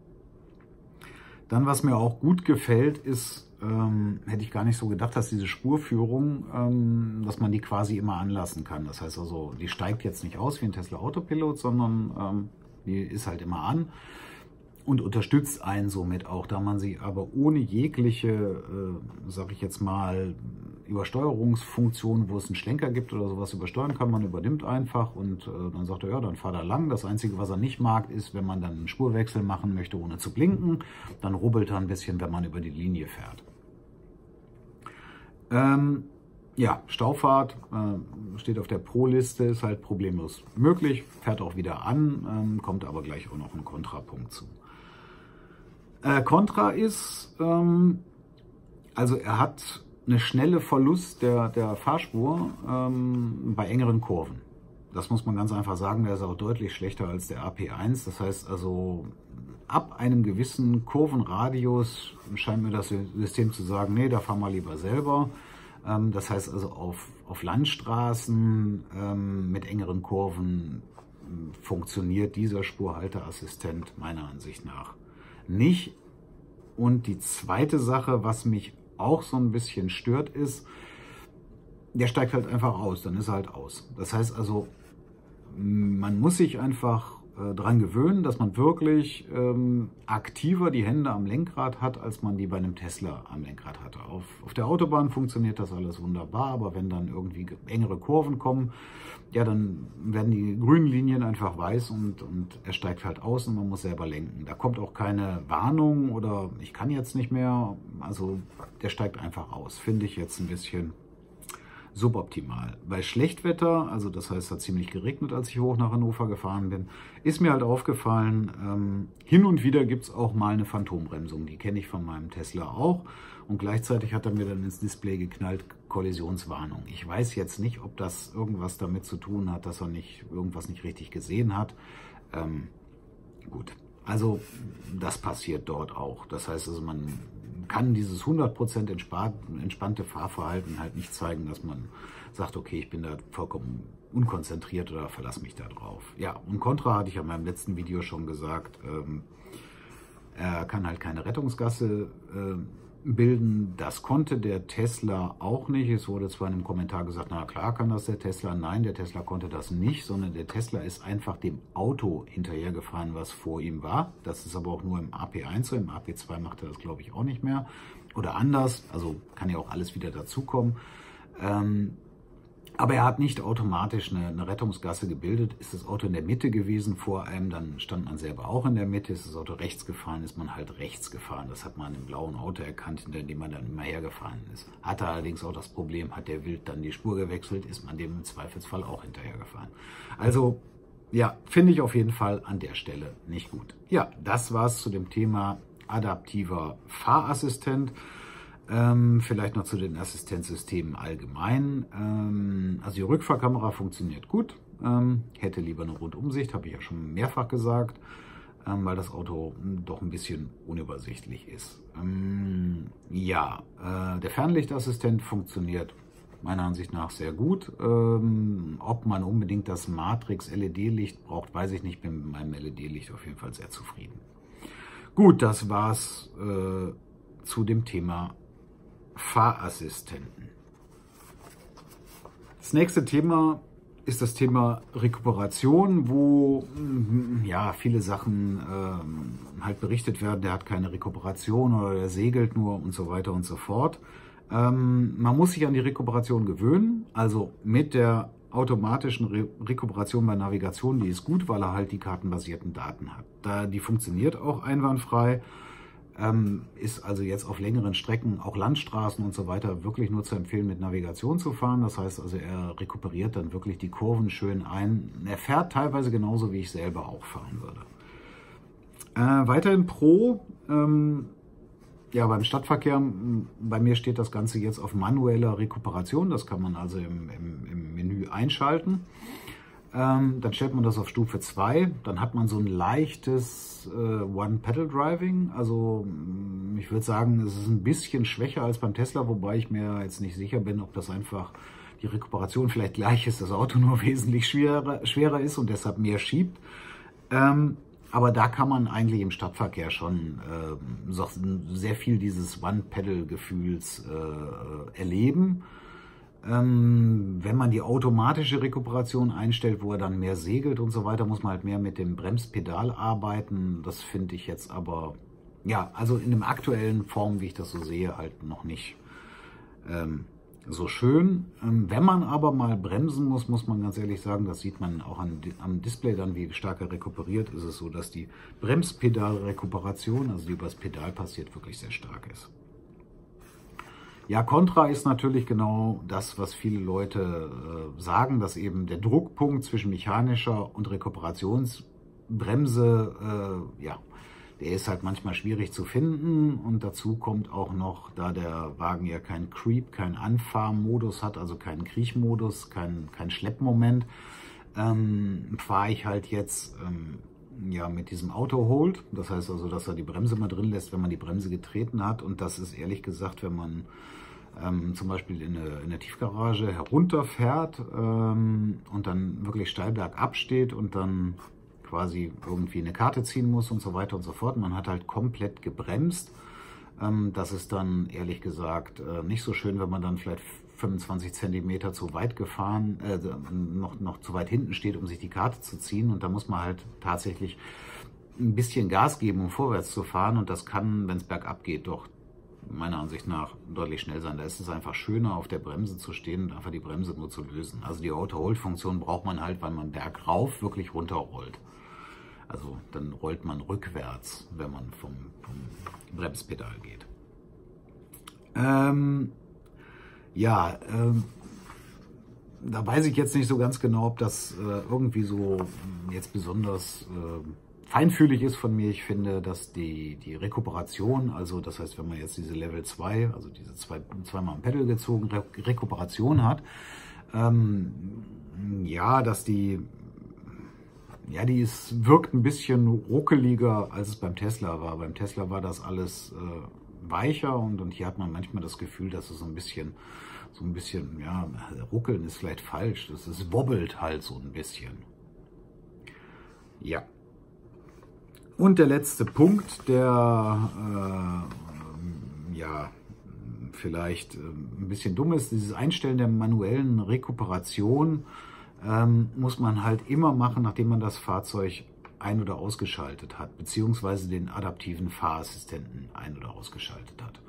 Dann, was mir auch gut gefällt, ist, ähm, hätte ich gar nicht so gedacht, dass diese Spurführung, ähm, dass man die quasi immer anlassen kann. Das heißt also, die steigt jetzt nicht aus wie ein Tesla Autopilot, sondern ähm, die ist halt immer an und unterstützt einen somit auch, da man sie aber ohne jegliche, äh, sag ich jetzt mal, Übersteuerungsfunktion, wo es einen Schlenker gibt oder sowas, übersteuern kann. Man übernimmt einfach und äh, dann sagt er, ja, dann fahr da lang. Das Einzige, was er nicht mag, ist, wenn man dann einen Spurwechsel machen möchte, ohne zu blinken. Dann rubbelt er ein bisschen, wenn man über die Linie fährt. Ähm, ja, Staufahrt äh, steht auf der Pro-Liste, ist halt problemlos möglich, fährt auch wieder an, ähm, kommt aber gleich auch noch ein Kontrapunkt zu. Äh, Contra ist, ähm, also er hat eine schnelle Verlust der, der Fahrspur ähm, bei engeren Kurven. Das muss man ganz einfach sagen, der ist auch deutlich schlechter als der A P eins. Das heißt also, ab einem gewissen Kurvenradius scheint mir das System zu sagen, nee, da fahren wir lieber selber. Ähm, das heißt also, auf, auf Landstraßen ähm, mit engeren Kurven äh, funktioniert dieser Spurhalteassistent meiner Ansicht nach nicht. Und die zweite Sache, was mich auch so ein bisschen stört, ist, der steigt halt einfach aus, dann ist er halt aus. Das heißt also, man muss sich einfach äh, daran gewöhnen, dass man wirklich ähm, aktiver die Hände am Lenkrad hat, als man die bei einem Tesla am Lenkrad hatte. Auf, auf der Autobahn funktioniert das alles wunderbar, aber wenn dann irgendwie engere Kurven kommen, ja, dann werden die grünen Linien einfach weiß und, und er steigt halt aus und man muss selber lenken. Da kommt auch keine Warnung oder ich kann jetzt nicht mehr. Also der steigt einfach aus. Finde ich jetzt ein bisschen suboptimal. Bei Schlechtwetter, also das heißt, es hat ziemlich geregnet, als ich hoch nach Hannover gefahren bin, ist mir halt aufgefallen, ähm, hin und wieder gibt es auch mal eine Phantombremsung. Die kenne ich von meinem Tesla auch. Und gleichzeitig hat er mir dann ins Display geknallt, Kollisionswarnung. Ich weiß jetzt nicht, ob das irgendwas damit zu tun hat, dass er nicht irgendwas nicht richtig gesehen hat. Ähm, gut, also das passiert dort auch. Das heißt also, man kann dieses hundert Prozent entspannte Fahrverhalten halt nicht zeigen, dass man sagt, okay, ich bin da vollkommen unkonzentriert oder verlasse mich da drauf. Ja, und Contra hatte ich ja in meinem letzten Video schon gesagt, ähm, er kann halt keine Rettungsgasse äh, bilden. Das konnte der Tesla auch nicht. Es wurde zwar in einem Kommentar gesagt, na klar kann das der Tesla. Nein, der Tesla konnte das nicht, sondern der Tesla ist einfach dem Auto hinterhergefahren, was vor ihm war. Das ist aber auch nur im A P eins so. Im A P zwei macht er das, glaube ich, auch nicht mehr. Oder anders. Also kann ja auch alles wieder dazukommen. Ähm, Aber er hat nicht automatisch eine, eine Rettungsgasse gebildet. Ist das Auto in der Mitte gewesen vor einem, dann stand man selber auch in der Mitte. Ist das Auto rechts gefahren, ist man halt rechts gefahren. Das hat man an dem blauen Auto erkannt, hinter dem man dann immer hergefahren ist. Hatte allerdings auch das Problem, hat der Wild dann die Spur gewechselt, ist man dem im Zweifelsfall auch hinterhergefahren. Also ja, finde ich auf jeden Fall an der Stelle nicht gut. Ja, das war's zu dem Thema adaptiver Fahrassistent. Ähm, vielleicht noch zu den Assistenzsystemen allgemein. Ähm, also die Rückfahrkamera funktioniert gut. Ähm, hätte lieber eine Rundumsicht, habe ich ja schon mehrfach gesagt, ähm, weil das Auto doch ein bisschen unübersichtlich ist. Ähm, ja, äh, der Fernlichtassistent funktioniert meiner Ansicht nach sehr gut. Ähm, ob man unbedingt das Matrix L E D-Licht braucht, weiß ich nicht. Bin mit meinem L E D-Licht auf jeden Fall sehr zufrieden. Gut, das war's äh, zu dem Thema Fahrassistenten. Das nächste Thema ist das Thema Rekuperation, wo ja viele Sachen ähm, halt berichtet werden, der hat keine Rekuperation oder der segelt nur und so weiter und so fort. Ähm, man muss sich an die Rekuperation gewöhnen, also mit der automatischen Re Rekuperation bei Navigation, die ist gut, weil er halt die kartenbasierten Daten hat. Da, die funktioniert auch einwandfrei. Ähm, ist also jetzt auf längeren Strecken, auch Landstraßen und so weiter, wirklich nur zu empfehlen, mit Navigation zu fahren. Das heißt also, er rekuperiert dann wirklich die Kurven schön ein. Er fährt teilweise genauso, wie ich selber auch fahren würde. Äh, weiterhin Pro, ähm, ja, beim Stadtverkehr, bei mir steht das Ganze jetzt auf manueller Rekuperation. Das kann man also im, im, im Menü einschalten. Ähm, dann stellt man das auf Stufe zwei, dann hat man so ein leichtes äh, One-Pedal-Driving, also ich würde sagen, es ist ein bisschen schwächer als beim Tesla, wobei ich mir jetzt nicht sicher bin, ob das einfach die Rekuperation vielleicht gleich ist, das Auto nur wesentlich schwerer, schwerer ist und deshalb mehr schiebt. Ähm, aber da kann man eigentlich im Stadtverkehr schon äh, so sehr viel dieses One-Pedal-Gefühls äh, erleben. Ähm, wenn man die automatische Rekuperation einstellt, wo er dann mehr segelt und so weiter, muss man halt mehr mit dem Bremspedal arbeiten. Das finde ich jetzt aber, ja, also in der aktuellen Form, wie ich das so sehe, halt noch nicht ähm, so schön. Ähm, wenn man aber mal bremsen muss, muss man ganz ehrlich sagen, das sieht man auch an, am Display dann, wie stark er rekuperiert, ist es so, dass die Bremspedalrekuperation, also die über das Pedal passiert, wirklich sehr stark ist. Ja, Contra ist natürlich genau das, was viele Leute äh, sagen, dass eben der Druckpunkt zwischen mechanischer und Rekuperationsbremse, äh, ja, der ist halt manchmal schwierig zu finden und dazu kommt auch noch, da der Wagen ja keinen Creep, keinen Anfahrmodus hat, also keinen Kriechmodus, kein, kein Schleppmoment, ähm, fahre ich halt jetzt ähm, ja mit diesem Auto-Hold. Das heißt also, dass er die Bremse mal drin lässt, wenn man die Bremse getreten hat, und das ist ehrlich gesagt, wenn man ähm, zum Beispiel in eine, in eine Tiefgarage herunterfährt ähm, und dann wirklich steil bergab steht und dann quasi irgendwie eine Karte ziehen muss und so weiter und so fort. Man hat halt komplett gebremst. Ähm, das ist dann ehrlich gesagt äh, nicht so schön, wenn man dann vielleicht fünfundzwanzig Zentimeter zu weit gefahren, äh, noch, noch zu weit hinten steht, um sich die Karte zu ziehen. Und da muss man halt tatsächlich ein bisschen Gas geben, um vorwärts zu fahren. Und das kann, wenn es bergab geht, doch meiner Ansicht nach deutlich schnell sein. Da ist es einfach schöner, auf der Bremse zu stehen und einfach die Bremse nur zu lösen. Also die Auto-Hold-Funktion braucht man halt, weil man bergauf wirklich runterrollt. Also dann rollt man rückwärts, wenn man vom, vom Bremspedal geht. Ähm, ja, ähm, da weiß ich jetzt nicht so ganz genau, ob das äh, irgendwie so jetzt besonders äh, feinfühlig ist von mir. Ich finde, dass die, die Rekuperation, also das heißt, wenn man jetzt diese Level zwei, also diese zwei, zweimal am Pedal gezogen, Re Rekuperation hat, ähm, ja, dass die Ja, die ist, wirkt ein bisschen ruckeliger, als es beim Tesla war. Beim Tesla war das alles äh, weicher und, und hier hat man manchmal das Gefühl, dass es so ein bisschen, so ein bisschen, ja, ruckeln ist vielleicht falsch. Das ist, wobbelt halt so ein bisschen. Ja. Und der letzte Punkt, der, äh, ja, vielleicht äh, ein bisschen dumm ist, dieses Einstellen der manuellen Rekuperation. Ähm, muss man halt immer machen, nachdem man das Fahrzeug ein- oder ausgeschaltet hat, beziehungsweise den adaptiven Fahrassistenten ein- oder ausgeschaltet hat.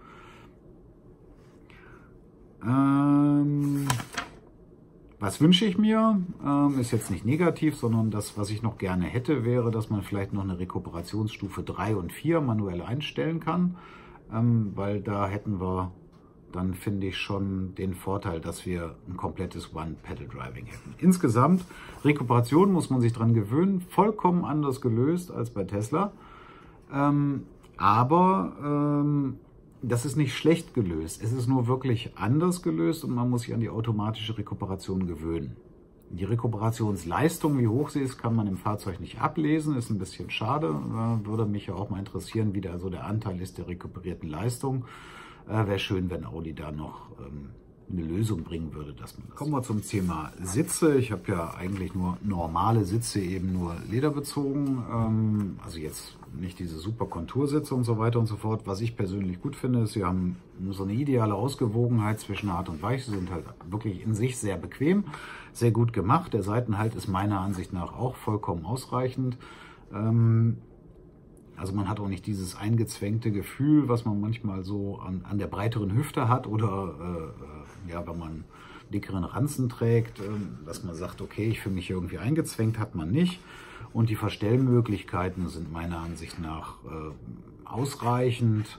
Ähm, was wünsche ich mir? Ähm, ist jetzt nicht negativ, sondern das, was ich noch gerne hätte, wäre, dass man vielleicht noch eine Rekuperationsstufe drei und vier manuell einstellen kann, ähm, weil da hätten wir dann finde ich schon den Vorteil, dass wir ein komplettes One-Pedal-Driving hätten. Insgesamt, Rekuperation muss man sich dran gewöhnen, vollkommen anders gelöst als bei Tesla. Ähm, aber ähm, das ist nicht schlecht gelöst, es ist nur wirklich anders gelöst und man muss sich an die automatische Rekuperation gewöhnen. Die Rekuperationsleistung, wie hoch sie ist, kann man im Fahrzeug nicht ablesen, ist ein bisschen schade. Würde mich ja auch mal interessieren, wie da so der Anteil ist der rekuperierten Leistung. Äh, Wäre schön, wenn Audi da noch ähm, eine Lösung bringen würde, dass man das. Kommen wir zum Thema Sitze. Ich habe ja eigentlich nur normale Sitze, eben nur lederbezogen. Ähm, also jetzt nicht diese super Kontursitze und so weiter und so fort. Was ich persönlich gut finde, ist, sie haben so eine ideale Ausgewogenheit zwischen hart und weich. Sie sind halt wirklich in sich sehr bequem, sehr gut gemacht. Der Seitenhalt ist meiner Ansicht nach auch vollkommen ausreichend. Ähm, Also man hat auch nicht dieses eingezwängte Gefühl, was man manchmal so an, an der breiteren Hüfte hat oder äh, ja, wenn man dickeren Ranzen trägt, äh, dass man sagt, okay, ich fühle mich irgendwie eingezwängt, hat man nicht. Und die Verstellmöglichkeiten sind meiner Ansicht nach äh, ausreichend.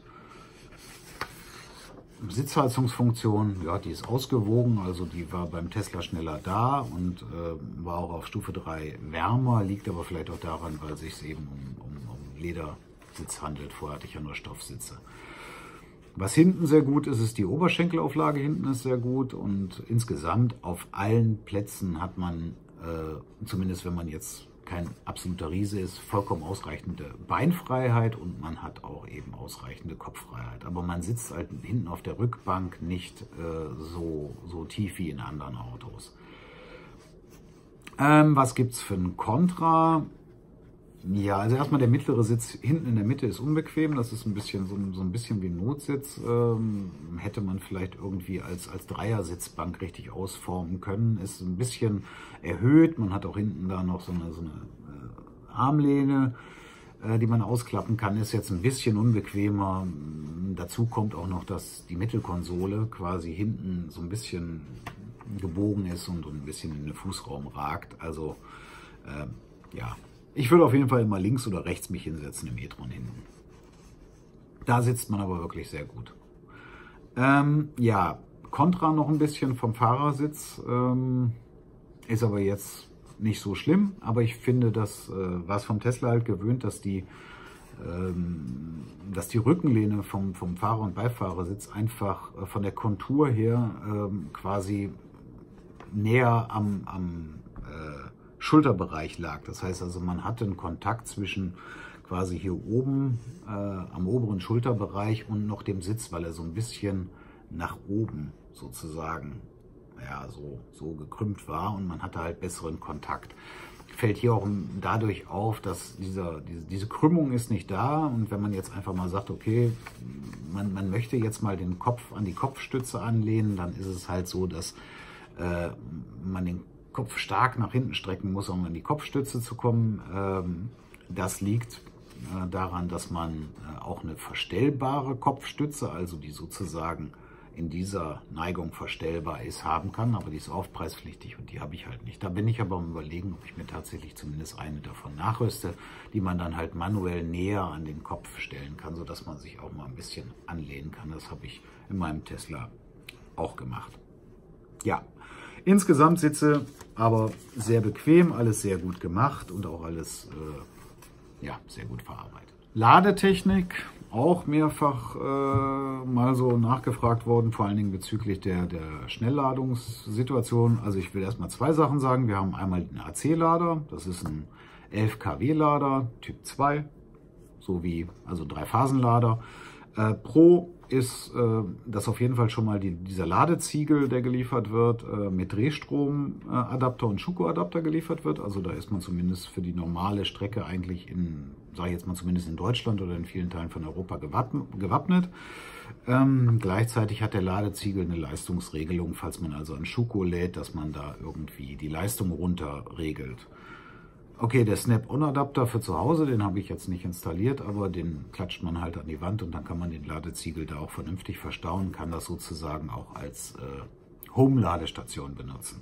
Sitzheizungsfunktion, ja, die ist ausgewogen, also die war beim Tesla schneller da und äh, war auch auf Stufe drei wärmer, liegt aber vielleicht auch daran, weil es sich eben um, um, um Ledersitz handelt. Vorher hatte ich ja nur Stoffsitze. Was hinten sehr gut ist, ist die Oberschenkelauflage hinten ist sehr gut und insgesamt auf allen Plätzen hat man, äh, zumindest wenn man jetzt kein absoluter Riese ist, vollkommen ausreichende Beinfreiheit und man hat auch eben ausreichende Kopffreiheit. Aber man sitzt halt hinten auf der Rückbank nicht äh, so, so tief wie in anderen Autos. Ähm, was gibt es für ein Kontra? Ja, also erstmal der mittlere Sitz hinten in der Mitte ist unbequem. Das ist ein bisschen so, so ein bisschen wie ein Notsitz. Ähm, hätte man vielleicht irgendwie als, als Dreiersitzbank richtig ausformen können. Ist ein bisschen erhöht. Man hat auch hinten da noch so eine, so eine äh, Armlehne, äh, die man ausklappen kann. Ist jetzt ein bisschen unbequemer. Dazu kommt auch noch, dass die Mittelkonsole quasi hinten so ein bisschen gebogen ist und, und ein bisschen in den Fußraum ragt. Also äh, ja. Ich würde auf jeden Fall immer links oder rechts mich hinsetzen im e-tron hinten. Da sitzt man aber wirklich sehr gut. Ähm, ja, Kontra noch ein bisschen vom Fahrersitz. Ähm, ist aber jetzt nicht so schlimm. Aber ich finde, das äh, war es vom Tesla halt gewöhnt, dass die ähm, dass die Rückenlehne vom, vom Fahrer- und Beifahrersitz einfach äh, von der Kontur her ähm, quasi näher am, am äh, Schulterbereich lag. Das heißt also, man hatte einen Kontakt zwischen quasi hier oben äh, am oberen Schulterbereich und noch dem Sitz, weil er so ein bisschen nach oben sozusagen ja, so, so gekrümmt war und man hatte halt besseren Kontakt. Fällt hier auch dadurch auf, dass dieser, diese, diese Krümmung ist nicht da und wenn man jetzt einfach mal sagt, okay, man, man möchte jetzt mal den Kopf an die Kopfstütze anlehnen, dann ist es halt so, dass äh, man den Kopf stark nach hinten strecken muss, um an die Kopfstütze zu kommen. Ähm, das liegt äh, daran, dass man äh, auch eine verstellbare Kopfstütze, also die sozusagen in dieser Neigung verstellbar ist, haben kann, aber die ist aufpreispflichtig und die habe ich halt nicht. Da bin ich aber am Überlegen, ob ich mir tatsächlich zumindest eine davon nachrüste, die man dann halt manuell näher an den Kopf stellen kann, sodass man sich auch mal ein bisschen anlehnen kann. Das habe ich in meinem Tesla auch gemacht. Ja, insgesamt Sitze aber sehr bequem, alles sehr gut gemacht und auch alles äh, ja, sehr gut verarbeitet. Ladetechnik, auch mehrfach äh, mal so nachgefragt worden, vor allen Dingen bezüglich der, der Schnellladungssituation. Also ich will erstmal zwei Sachen sagen. Wir haben einmal den A C-Lader, das ist ein elf Kilowatt Lader, Typ zwei, sowie also Drei-Phasen-Lader. Äh, Pro ist äh, das auf jeden Fall schon mal die, dieser Ladeziegel, der geliefert wird, äh, mit Drehstromadapter und Schuko-Adapter geliefert wird. Also da ist man zumindest für die normale Strecke eigentlich in, sage ich jetzt mal zumindest in Deutschland oder in vielen Teilen von Europa gewappnet. Ähm, gleichzeitig hat der Ladeziegel eine Leistungsregelung, falls man also an Schuko lädt, dass man da irgendwie die Leistung runter regelt. Okay, der Snap-on-Adapter für zu Hause, den habe ich jetzt nicht installiert, aber den klatscht man halt an die Wand und dann kann man den Ladeziegel da auch vernünftig verstauen, kann das sozusagen auch als äh, Home-Ladestation benutzen.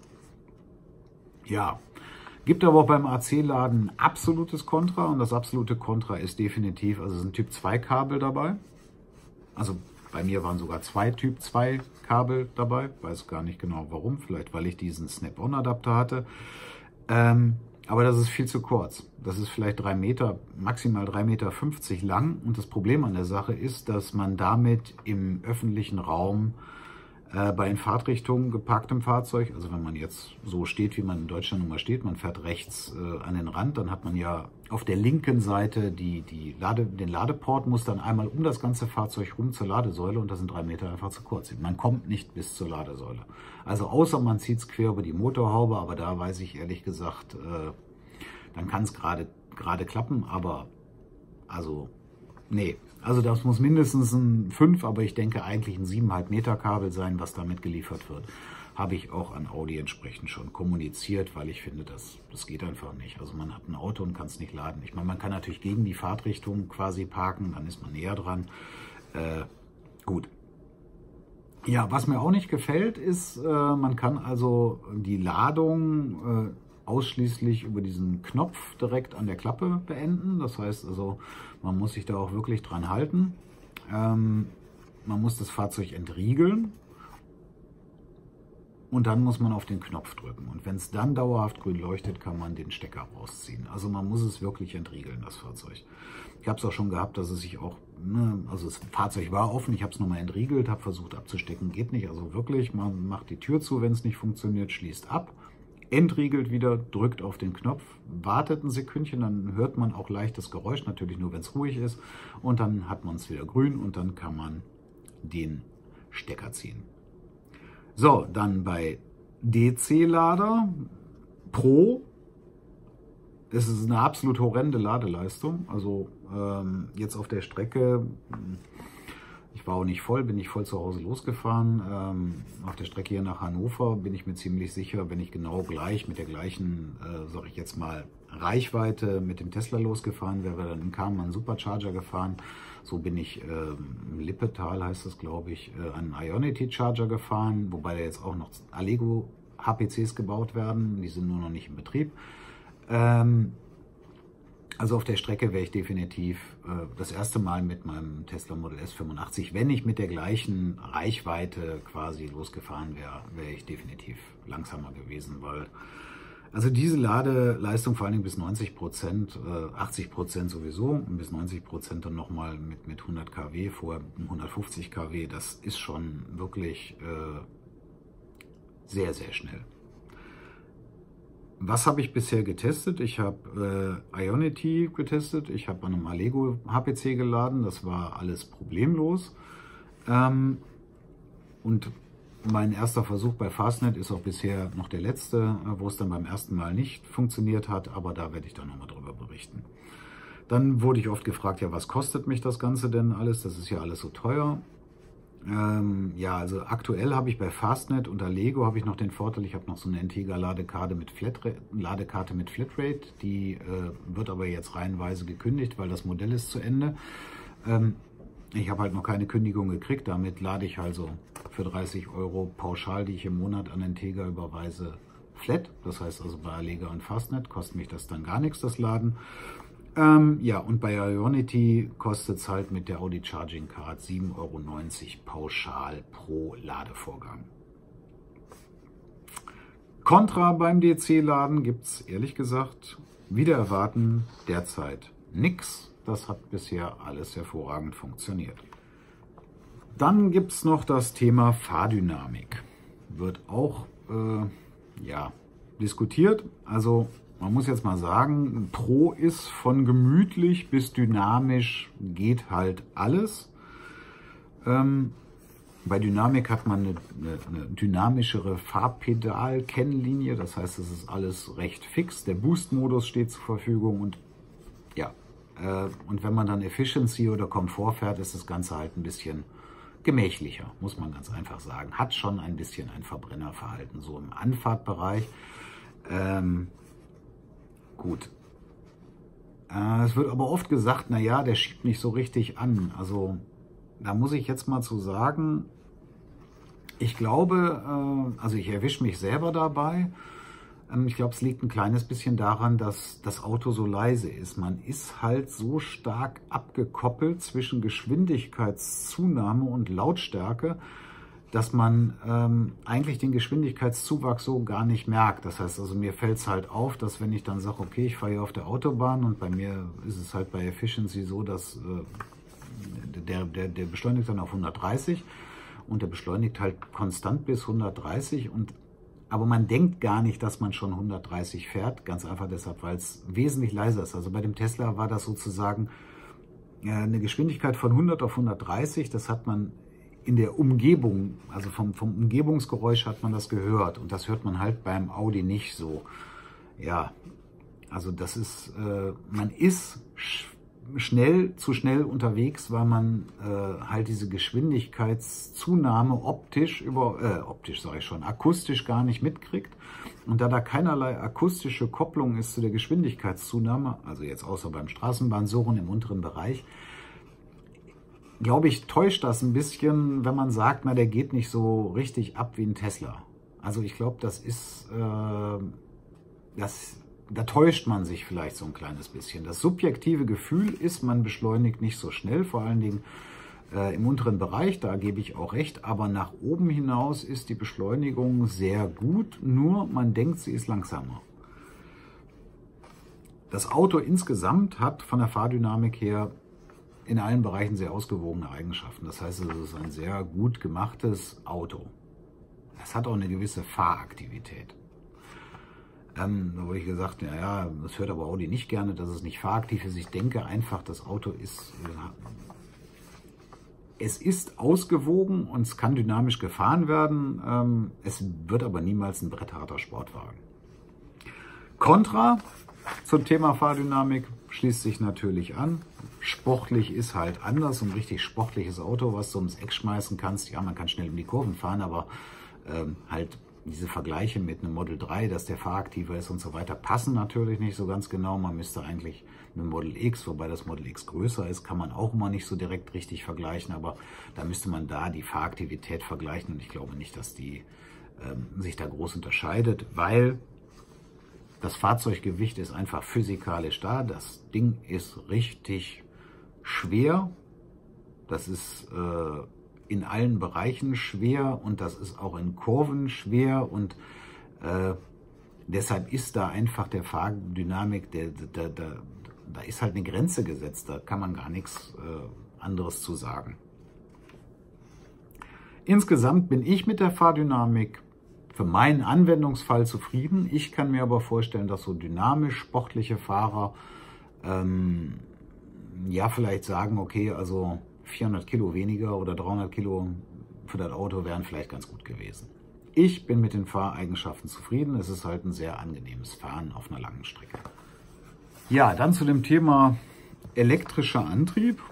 Ja, gibt aber auch beim A C-Laden ein absolutes Kontra und das absolute Kontra ist definitiv, also es sind Typ zwei Kabel dabei. Also bei mir waren sogar zwei Typ zwei Kabel dabei, weiß gar nicht genau warum, vielleicht weil ich diesen Snap-on-Adapter hatte. Ähm, Aber das ist viel zu kurz. Das ist vielleicht drei Meter, maximal drei Meter fünfzig lang. Und das Problem an der Sache ist, dass man damit im öffentlichen Raum äh, bei in Fahrtrichtung geparktem Fahrzeug, also wenn man jetzt so steht, wie man in Deutschland nun mal steht, man fährt rechts äh, an den Rand, dann hat man ja auf der linken Seite die, die Lade, den Ladeport, muss dann einmal um das ganze Fahrzeug rum zur Ladesäule und das sind drei Meter einfach zu kurz. Man kommt nicht bis zur Ladesäule. Also außer man zieht es quer über die Motorhaube, aber da weiß ich ehrlich gesagt, äh, dann kann es gerade gerade klappen, aber also nee. Also das muss mindestens ein fünf, aber ich denke eigentlich ein sieben Komma fünf Meter Kabel sein, was damit geliefert wird. Habe ich auch an Audi entsprechend schon kommuniziert, weil ich finde, das, das geht einfach nicht. Also man hat ein Auto und kann es nicht laden. Ich meine, man kann natürlich gegen die Fahrtrichtung quasi parken, dann ist man näher dran. Äh, gut. Ja, was mir auch nicht gefällt, ist, äh, man kann also die Ladung äh, ausschließlich über diesen Knopf direkt an der Klappe beenden. Das heißt also, man muss sich da auch wirklich dran halten. Ähm, man muss das Fahrzeug entriegeln und dann muss man auf den Knopf drücken. Und wenn es dann dauerhaft grün leuchtet, kann man den Stecker rausziehen. Also man muss es wirklich entriegeln, das Fahrzeug. Ich habe es auch schon gehabt, dass es sich auch, ne, also das Fahrzeug war offen, ich habe es nochmal entriegelt, habe versucht abzustecken, geht nicht. Also wirklich, man macht die Tür zu, wenn es nicht funktioniert, schließt ab. Entriegelt wieder, drückt auf den Knopf, wartet ein Sekündchen, dann hört man auch leicht das Geräusch, natürlich nur, wenn es ruhig ist. Und dann hat man es wieder grün und dann kann man den Stecker ziehen. So, dann bei D C-Lader Pro. Es ist eine absolut horrende Ladeleistung. Also ähm, jetzt auf der Strecke, ich war auch nicht voll, bin ich voll zu Hause losgefahren. Ähm, auf der Strecke hier nach Hannover bin ich mir ziemlich sicher, wenn ich genau gleich mit der gleichen, äh, sag ich jetzt mal, Reichweite mit dem Tesla losgefahren wäre, dann in Kamen einen Supercharger gefahren. So bin ich äh, im Lippetal, heißt das glaube ich, äh, einen Ionity Charger gefahren, wobei da jetzt auch noch Allego H P Cs gebaut werden, die sind nur noch nicht in Betrieb. Ähm, Also auf der Strecke wäre ich definitiv äh, das erste Mal mit meinem Tesla Model S fünfundachtzig, wenn ich mit der gleichen Reichweite quasi losgefahren wäre, wäre ich definitiv langsamer gewesen, weil Also diese Ladeleistung vor allen Dingen bis neunzig Prozent, äh, achtzig Prozent sowieso und bis neunzig Prozent dann nochmal mit, mit hundert Kilowatt, vorher hundertfünfzig Kilowatt, das ist schon wirklich äh, sehr, sehr schnell. Was habe ich bisher getestet? Ich habe äh, Ionity getestet, ich habe an einem Allego H P C geladen, das war alles problemlos. Ähm, und mein erster Versuch bei Fastnet ist auch bisher noch der letzte, wo es dann beim ersten Mal nicht funktioniert hat, aber da werde ich dann nochmal drüber berichten. Dann wurde ich oft gefragt, ja, was kostet mich das Ganze denn alles? Das ist ja alles so teuer. Ähm, ja, also aktuell habe ich bei Fastnet und Allego habe ich noch den Vorteil, ich habe noch so eine Integra-Ladekarte mit Flatrate, Ladekarte mit Flatrate, die äh, wird aber jetzt reihenweise gekündigt, weil das Modell ist zu Ende. Ähm, Ich habe halt noch keine Kündigung gekriegt, damit lade ich also für dreißig Euro pauschal, die ich im Monat an Integra überweise, flat. Das heißt also bei Allego und Fastnet kostet mich das dann gar nichts, das Laden. Ähm, ja, und bei Ionity kostet es halt mit der Audi Charging Card sieben Euro neunzig pauschal pro Ladevorgang. Kontra beim D C-Laden gibt es ehrlich gesagt, wieder erwarten, derzeit nichts. Das hat bisher alles hervorragend funktioniert. Dann gibt es noch das Thema Fahrdynamik. Wird auch äh, ja, diskutiert. Also man muss jetzt mal sagen, Pro ist von gemütlich bis dynamisch geht halt alles. Ähm, bei Dynamik hat man eine, eine, eine dynamischere Fahrpedal-Kennlinie. Das heißt, es ist alles recht fix. Der Boost-Modus steht zur Verfügung und ja. Und wenn man dann Efficiency oder Komfort fährt, ist das Ganze halt ein bisschen gemächlicher, muss man ganz einfach sagen. Hat schon ein bisschen ein Verbrennerverhalten, so im Anfahrtbereich. Ähm, gut. Äh, es wird aber oft gesagt, naja, der schiebt nicht so richtig an. Also da muss ich jetzt mal zu sagen, ich glaube, äh, also ich erwische mich selber dabei. Ich glaube, es liegt ein kleines bisschen daran, dass das Auto so leise ist. Man ist halt so stark abgekoppelt zwischen Geschwindigkeitszunahme und Lautstärke, dass man ähm, eigentlich den Geschwindigkeitszuwachs so gar nicht merkt. Das heißt also, mir fällt es halt auf, dass wenn ich dann sage, okay, ich fahre hier auf der Autobahn und bei mir ist es halt bei Efficiency so, dass äh, der, der, der beschleunigt dann auf hundertdreißig und der beschleunigt halt konstant bis hundertdreißig und aber man denkt gar nicht, dass man schon hundertdreißig fährt, ganz einfach deshalb, weil es wesentlich leiser ist. Also bei dem Tesla war das sozusagen eine Geschwindigkeit von hundert auf hundertdreißig, das hat man in der Umgebung, also vom, vom Umgebungsgeräusch hat man das gehört und das hört man halt beim Audi nicht so. Ja, also das ist, äh, man ist schnell, zu schnell unterwegs, weil man äh, halt diese Geschwindigkeitszunahme optisch, über, äh, optisch sage ich schon, akustisch gar nicht mitkriegt. Und da da keinerlei akustische Kopplung ist zu der Geschwindigkeitszunahme, also jetzt außer beim Straßenbahnsurren im unteren Bereich, glaube ich, täuscht das ein bisschen, wenn man sagt, na, der geht nicht so richtig ab wie ein Tesla. Also ich glaube, das ist, äh, das Da täuscht man sich vielleicht so ein kleines bisschen. Das subjektive Gefühl ist, man beschleunigt nicht so schnell, vor allen Dingen äh, im unteren Bereich, da gebe ich auch recht, aber nach oben hinaus ist die Beschleunigung sehr gut, nur man denkt, sie ist langsamer. Das Auto insgesamt hat von der Fahrdynamik her in allen Bereichen sehr ausgewogene Eigenschaften. Das heißt, es ist ein sehr gut gemachtes Auto. Es hat auch eine gewisse Fahraktivität. Ähm, da wurde ich gesagt, ja, ja, das hört aber Audi nicht gerne, dass es nicht fahraktiv ist. Ich denke einfach, das Auto ist, äh, es ist ausgewogen und es kann dynamisch gefahren werden. Ähm, es wird aber niemals ein brettharter Sportwagen. Kontra zum Thema Fahrdynamik schließt sich natürlich an. Sportlich ist halt anders, ein richtig sportliches Auto, was du ums Eck schmeißen kannst. Ja, man kann schnell um die Kurven fahren, aber ähm, halt diese Vergleiche mit einem Model drei, dass der fahraktiver ist und so weiter, passen natürlich nicht so ganz genau. Man müsste eigentlich mit dem Model X, wobei das Model X größer ist, kann man auch immer nicht so direkt richtig vergleichen, aber da müsste man da die Fahraktivität vergleichen und ich glaube nicht, dass die ähm, sich da groß unterscheidet, weil das Fahrzeuggewicht ist einfach physikalisch da. Das Ding ist richtig schwer. Das ist äh, in allen Bereichen schwer und das ist auch in Kurven schwer und äh, deshalb ist da einfach der Fahrdynamik, der, der, der, da ist halt eine Grenze gesetzt, da kann man gar nichts äh, anderes zu sagen. Insgesamt bin ich mit der Fahrdynamik für meinen Anwendungsfall zufrieden. Ich kann mir aber vorstellen, dass so dynamisch sportliche Fahrer ähm, ja vielleicht sagen, okay, also vierhundert Kilo weniger oder dreihundert Kilo für das Auto wären vielleicht ganz gut gewesen. Ich bin mit den Fahreigenschaften zufrieden. Es ist halt ein sehr angenehmes Fahren auf einer langen Strecke. Ja, dann zu dem Thema elektrischer Antrieb.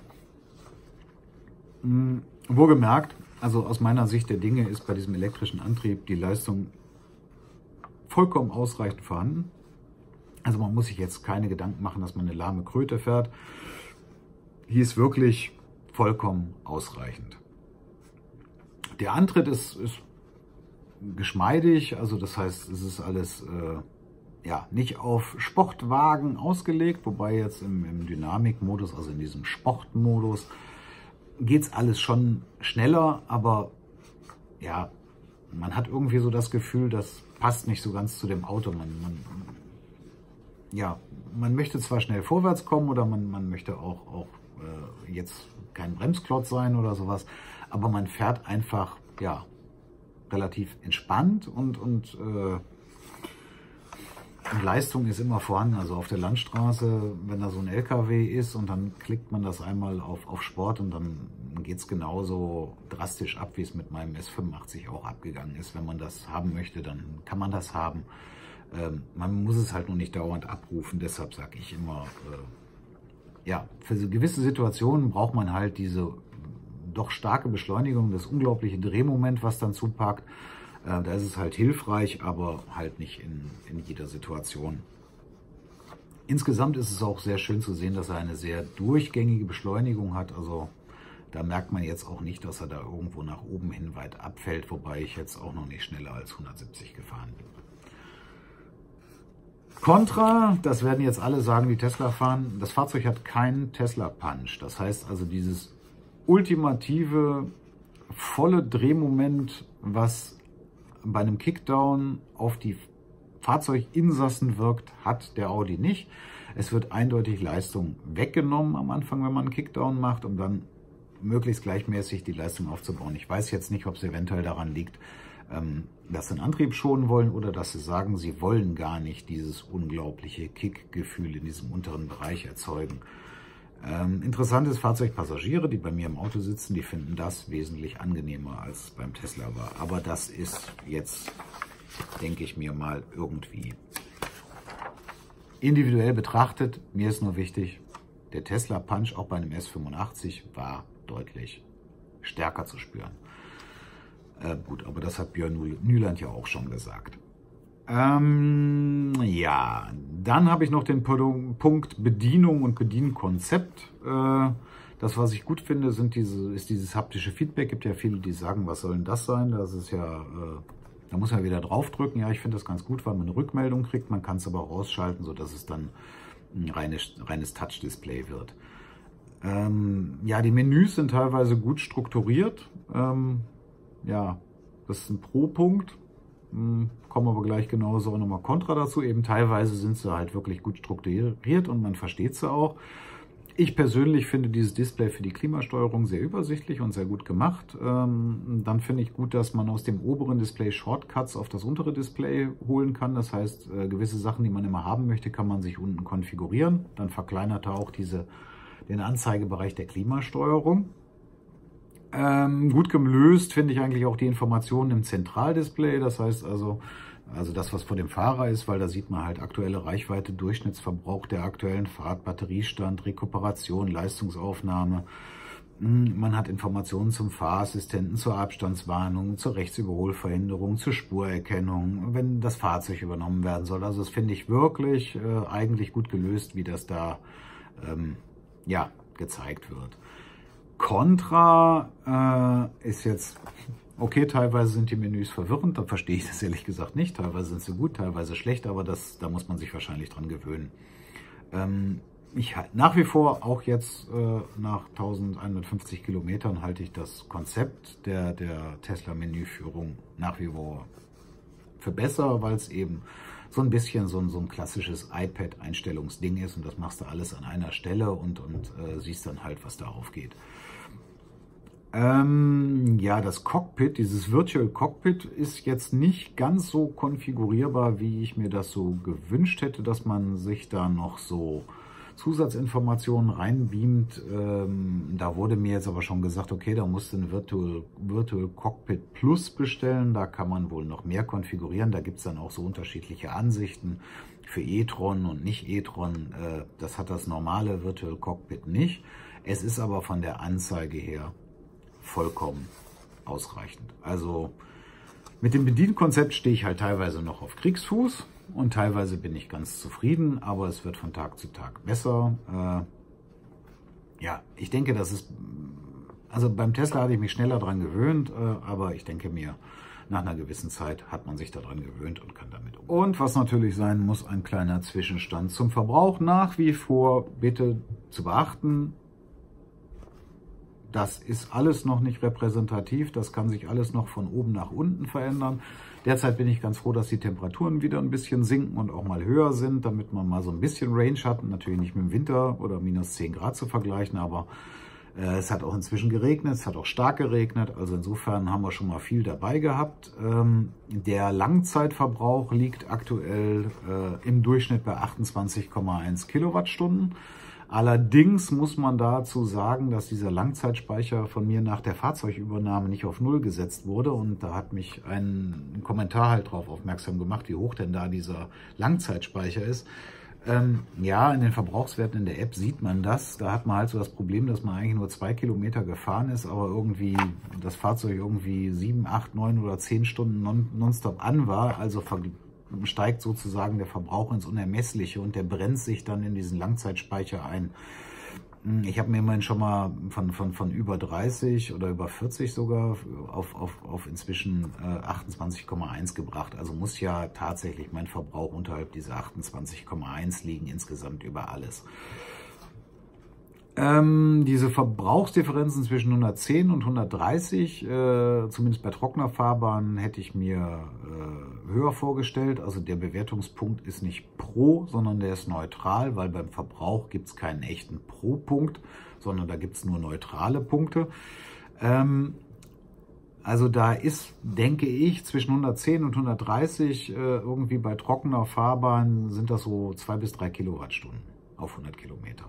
Hm, wohlgemerkt, also aus meiner Sicht der Dinge ist bei diesem elektrischen Antrieb die Leistung vollkommen ausreichend vorhanden. Also man muss sich jetzt keine Gedanken machen, dass man eine lahme Kröte fährt. Hier ist wirklich vollkommen ausreichend. Der Antritt ist, ist geschmeidig, also das heißt, es ist alles äh, ja, nicht auf Sportwagen ausgelegt, wobei jetzt im, im Dynamikmodus, also in diesem Sportmodus, geht es alles schon schneller, aber ja, man hat irgendwie so das Gefühl, das passt nicht so ganz zu dem Auto. Man, man, ja, man möchte zwar schnell vorwärts kommen oder man, man möchte auch, auch äh, jetzt kein Bremsklotz sein oder sowas, aber man fährt einfach, ja, relativ entspannt und, und äh, Leistung ist immer vorhanden. Also auf der Landstraße, wenn da so ein L K W ist und dann klickt man das einmal auf, auf Sport und dann geht es genauso drastisch ab, wie es mit meinem S fünfundachtzig auch abgegangen ist. Wenn man das haben möchte, dann kann man das haben. Ähm, man muss es halt nur nicht dauernd abrufen. Deshalb sage ich immer, äh, ja, für so gewisse Situationen braucht man halt diese doch starke Beschleunigung, das unglaubliche Drehmoment, was dann zupackt. Äh, da ist es halt hilfreich, aber halt nicht in, in jeder Situation. Insgesamt ist es auch sehr schön zu sehen, dass er eine sehr durchgängige Beschleunigung hat. Also da merkt man jetzt auch nicht, dass er da irgendwo nach oben hin weit abfällt, wobei ich jetzt auch noch nicht schneller als hundertsiebzig gefahren bin. Kontra, das werden jetzt alle sagen, die Tesla fahren, das Fahrzeug hat keinen Tesla Punch. Das heißt also dieses ultimative, volle Drehmoment, was bei einem Kickdown auf die Fahrzeuginsassen wirkt, hat der Audi nicht. Es wird eindeutig Leistung weggenommen am Anfang, wenn man einen Kickdown macht, um dann möglichst gleichmäßig die Leistung aufzubauen. Ich weiß jetzt nicht, ob es eventuell daran liegt, dass sie den Antrieb schonen wollen oder dass sie sagen, sie wollen gar nicht dieses unglaubliche Kickgefühl in diesem unteren Bereich erzeugen. Ähm, interessant ist, Fahrzeugpassagiere, die bei mir im Auto sitzen, die finden das wesentlich angenehmer als beim Tesla war. Aber das ist jetzt, denke ich mir mal, irgendwie individuell betrachtet. Mir ist nur wichtig, der Tesla Punch auch bei einem S fünfundachtzig war deutlich stärker zu spüren. Äh, gut, aber das hat Björn Nyland ja auch schon gesagt. Ähm, ja, dann habe ich noch den Punkt Bedienung und Bedienkonzept. Äh, das, was ich gut finde, sind diese, ist dieses haptische Feedback. Gibt ja viele, die sagen, was soll denn das sein? Das ist ja, äh, da muss man wieder draufdrücken. Ja, ich finde das ganz gut, weil man eine Rückmeldung kriegt. Man kann es aber auch ausschalten, sodass es dann ein reines, reines Touch-Display wird. Ähm, ja, die Menüs sind teilweise gut strukturiert. Ähm, ja, das ist ein Pro-Punkt. Kommen aber gleich genauso auch nochmal Kontra dazu. Eben teilweise sind sie halt wirklich gut strukturiert und man versteht sie auch. Ich persönlich finde dieses Display für die Klimasteuerung sehr übersichtlich und sehr gut gemacht. Ähm, dann finde ich gut, dass man aus dem oberen Display Shortcuts auf das untere Display holen kann. Das heißt, äh, gewisse Sachen, die man immer haben möchte, kann man sich unten konfigurieren. Dann verkleinert er auch diese, den Anzeigebereich der Klimasteuerung. Ähm, gut gelöst finde ich eigentlich auch die Informationen im Zentraldisplay, das heißt also, also das, was vor dem Fahrer ist, weil da sieht man halt aktuelle Reichweite, Durchschnittsverbrauch der aktuellen Fahrt, Batteriestand, Rekuperation, Leistungsaufnahme. Man hat Informationen zum Fahrassistenten, zur Abstandswarnung, zur Rechtsüberholverhinderung, zur Spurerkennung, wenn das Fahrzeug übernommen werden soll. Also das finde ich wirklich äh, eigentlich gut gelöst, wie das da ähm, ja, gezeigt wird. Kontra äh, ist jetzt, okay, teilweise sind die Menüs verwirrend, da verstehe ich das ehrlich gesagt nicht. Teilweise sind sie gut, teilweise schlecht, aber das, da muss man sich wahrscheinlich dran gewöhnen. Ähm, ich nach wie vor, auch jetzt äh, nach eintausendeinhundertfünfzig Kilometern, halte ich das Konzept der, der Tesla-Menüführung nach wie vor für besser, weil es eben so ein bisschen so ein, so ein klassisches iPad-Einstellungsding ist und das machst du alles an einer Stelle und, und äh, siehst dann halt, was darauf geht. Ähm, ja, das Cockpit, dieses Virtual Cockpit ist jetzt nicht ganz so konfigurierbar, wie ich mir das so gewünscht hätte, dass man sich da noch so Zusatzinformationen reinbeamt. Ähm, da wurde mir jetzt aber schon gesagt, okay, da musst du ein Virtual, Virtual Cockpit Plus bestellen. Da kann man wohl noch mehr konfigurieren. Da gibt es dann auch so unterschiedliche Ansichten für e-tron und nicht e-tron. Äh, das hat das normale Virtual Cockpit nicht. Es ist aber von der Anzeige her vollkommen ausreichend. Also mit dem Bedienkonzept stehe ich halt teilweise noch auf Kriegsfuß und teilweise bin ich ganz zufrieden, aber es wird von Tag zu Tag besser. Äh, ja, ich denke, das ist, also beim Tesla hatte ich mich schneller dran gewöhnt, äh, aber ich denke mir, nach einer gewissen Zeit hat man sich daran gewöhnt und kann damit umgehen. Und was natürlich sein muss, ein kleiner Zwischenstand zum Verbrauch. Nach wie vor bitte zu beachten, das ist alles noch nicht repräsentativ, das kann sich alles noch von oben nach unten verändern. Derzeit bin ich ganz froh, dass die Temperaturen wieder ein bisschen sinken und auch mal höher sind, damit man mal so ein bisschen Range hat. Natürlich nicht mit dem Winter oder minus zehn Grad zu vergleichen, aber äh, es hat auch inzwischen geregnet, es hat auch stark geregnet. Also insofern haben wir schon mal viel dabei gehabt. Ähm, der Langzeitverbrauch liegt aktuell äh, im Durchschnitt bei achtundzwanzig Komma eins Kilowattstunden. Allerdings muss man dazu sagen, dass dieser Langzeitspeicher von mir nach der Fahrzeugübernahme nicht auf Null gesetzt wurde. Und da hat mich ein Kommentar halt darauf aufmerksam gemacht, wie hoch denn da dieser Langzeitspeicher ist. Ähm, ja, in den Verbrauchswerten in der App sieht man das. Da hat man halt so das Problem, dass man eigentlich nur zwei Kilometer gefahren ist, aber irgendwie das Fahrzeug irgendwie sieben, acht, neun oder zehn Stunden non, nonstop an war. Also steigt sozusagen der Verbrauch ins Unermessliche und der brennt sich dann in diesen Langzeitspeicher ein. Ich habe mir immerhin schon mal von, von, von über dreißig oder über vierzig sogar auf, auf, auf inzwischen äh, achtundzwanzig Komma eins gebracht. Also muss ja tatsächlich mein Verbrauch unterhalb dieser achtundzwanzig Komma eins liegen, insgesamt über alles. Ähm, diese Verbrauchsdifferenzen zwischen hundertzehn und hundertdreißig, äh, zumindest bei trockener Fahrbahn, hätte ich mir äh, höher vorgestellt. Also der Bewertungspunkt ist nicht pro, sondern der ist neutral, weil beim Verbrauch gibt es keinen echten Pro-Punkt, sondern da gibt es nur neutrale Punkte. Ähm, also da ist, denke ich, zwischen hundertzehn und hundertdreißig, äh, irgendwie bei trockener Fahrbahn sind das so zwei bis drei Kilowattstunden auf hundert Kilometer.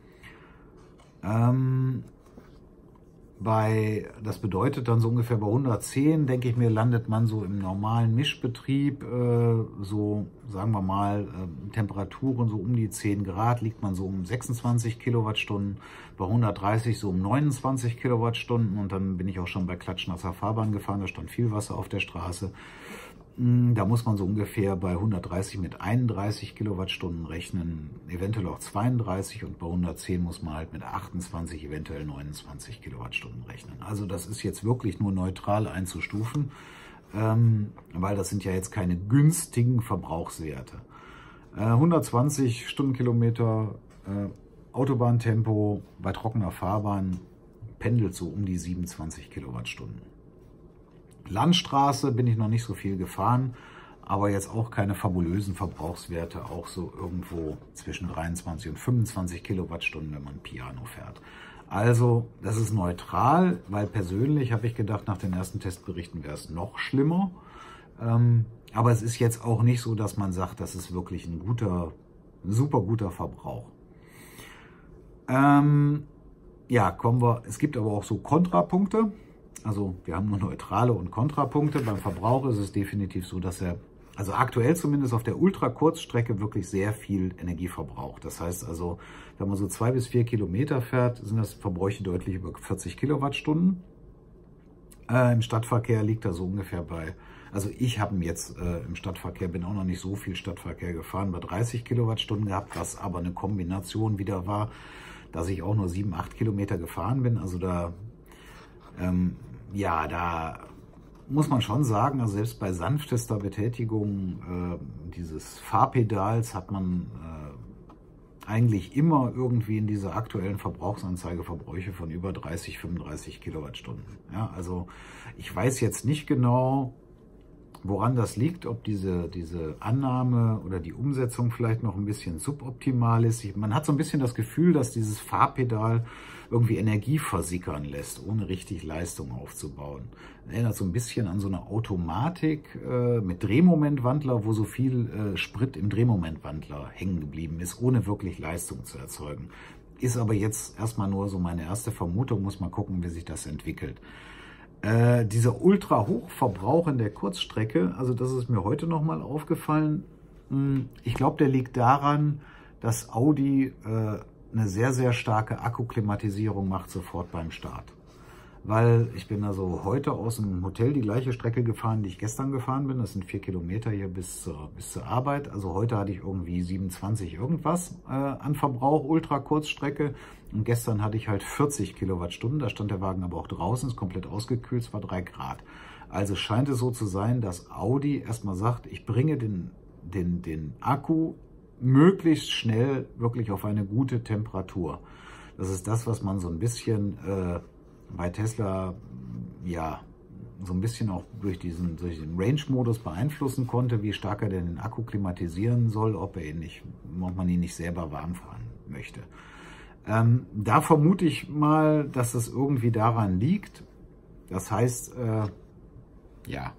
Ähm, bei, das bedeutet dann so ungefähr bei hundertzehn, denke ich mir, landet man so im normalen Mischbetrieb, äh, so sagen wir mal, äh, Temperaturen so um die zehn Grad, liegt man so um sechsundzwanzig Kilowattstunden, bei hundertdreißig so um neunundzwanzig Kilowattstunden und dann bin ich auch schon bei klatschnasser Fahrbahn gefahren, da stand viel Wasser auf der Straße. Da muss man so ungefähr bei hundertdreißig mit einunddreißig Kilowattstunden rechnen, eventuell auch zweiunddreißig und bei hundertzehn muss man halt mit achtundzwanzig, eventuell neunundzwanzig Kilowattstunden rechnen. Also das ist jetzt wirklich nur neutral einzustufen, ähm, weil das sind ja jetzt keine günstigen Verbrauchswerte. Äh, hundertzwanzig Stundenkilometer äh, Autobahntempo bei trockener Fahrbahn pendelt so um die siebenundzwanzig Kilowattstunden. Landstraße bin ich noch nicht so viel gefahren, aber jetzt auch keine fabulösen Verbrauchswerte, auch so irgendwo zwischen dreiundzwanzig und fünfundzwanzig Kilowattstunden, wenn man Piano fährt. Also das ist neutral, weil persönlich habe ich gedacht, nach den ersten Testberichten wäre es noch schlimmer. Ähm, aber es ist jetzt auch nicht so, dass man sagt, das ist wirklich ein guter, ein super guter Verbrauch. Ähm, ja, kommen wir, es gibt aber auch so Kontrapunkte. Also wir haben nur neutrale und Kontrapunkte. Beim Verbrauch ist es definitiv so, dass er, also aktuell zumindest auf der Ultra-Kurzstrecke, wirklich sehr viel Energie verbraucht. Das heißt also, wenn man so zwei bis vier Kilometer fährt, sind das Verbräuche deutlich über vierzig Kilowattstunden. Äh, Im Stadtverkehr liegt er so ungefähr bei, also ich habe jetzt äh, im Stadtverkehr, bin auch noch nicht so viel Stadtverkehr gefahren, bei dreißig Kilowattstunden gehabt, was aber eine Kombination wieder war, dass ich auch nur sieben, acht Kilometer gefahren bin. Also da ähm, ja, da muss man schon sagen, also selbst bei sanftester Betätigung äh, dieses Fahrpedals hat man äh, eigentlich immer irgendwie in dieser aktuellen Verbrauchsanzeige Verbräuche von über dreißig, fünfunddreißig Kilowattstunden. Ja, also ich weiß jetzt nicht genau, woran das liegt, ob diese, diese Annahme oder die Umsetzung vielleicht noch ein bisschen suboptimal ist. Man hat so ein bisschen das Gefühl, dass dieses Fahrpedal irgendwie Energie versickern lässt, ohne richtig Leistung aufzubauen. Erinnert so ein bisschen an so eine Automatik äh, mit Drehmomentwandler, wo so viel äh, Sprit im Drehmomentwandler hängen geblieben ist, ohne wirklich Leistung zu erzeugen. Ist aber jetzt erstmal nur so meine erste Vermutung, muss mal gucken, wie sich das entwickelt. Äh, dieser Ultra-Hochverbrauch in der Kurzstrecke, also das ist mir heute nochmal aufgefallen, ich glaube, der liegt daran, dass Audi äh, eine sehr, sehr starke Akkuklimatisierung macht sofort beim Start. Weil ich bin also heute aus dem Hotel die gleiche Strecke gefahren, die ich gestern gefahren bin. Das sind vier Kilometer hier bis zur, bis zur Arbeit. Also heute hatte ich irgendwie siebenundzwanzig irgendwas äh, an Verbrauch, Ultra-Kurzstrecke. Und gestern hatte ich halt vierzig Kilowattstunden. Da stand der Wagen aber auch draußen, ist komplett ausgekühlt, es war drei Grad. Also scheint es so zu sein, dass Audi erstmal sagt, ich bringe den, den, den Akku möglichst schnell wirklich auf eine gute Temperatur. Das ist das, was man so ein bisschen äh, bei Tesla ja so ein bisschen auch durch diesen, durch den Range-Modus beeinflussen konnte, wie stark er denn den Akku klimatisieren soll, ob er ihn nicht, ob man ihn nicht selber warm fahren möchte. Ähm, da vermute ich mal, dass es irgendwie daran liegt. Das heißt, äh, ja.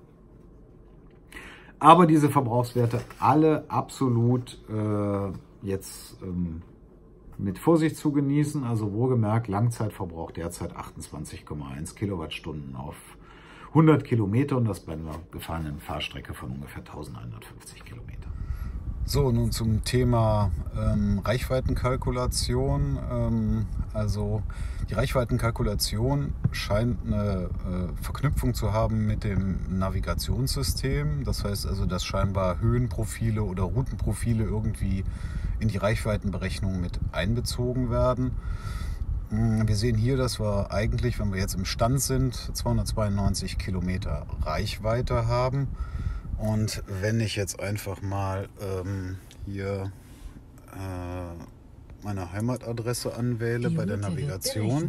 Aber diese Verbrauchswerte alle absolut äh, jetzt ähm, mit Vorsicht zu genießen. Also wohlgemerkt, Langzeitverbrauch derzeit achtundzwanzig Komma eins Kilowattstunden auf hundert Kilometer und das bei einer gefahrenen Fahrstrecke von ungefähr eintausendeinhundertfünfzig Kilometer. So, nun zum Thema ähm, Reichweitenkalkulation. Ähm, also die Reichweitenkalkulation scheint eine äh, Verknüpfung zu haben mit dem Navigationssystem. Das heißt also, dass scheinbar Höhenprofile oder Routenprofile irgendwie in die Reichweitenberechnung mit einbezogen werden. Wir sehen hier, dass wir eigentlich, wenn wir jetzt im Stand sind, zweihundertzweiundneunzig Kilometer Reichweite haben. Und wenn ich jetzt einfach mal ähm, hier äh, meine Heimatadresse anwähle bei der Navigation,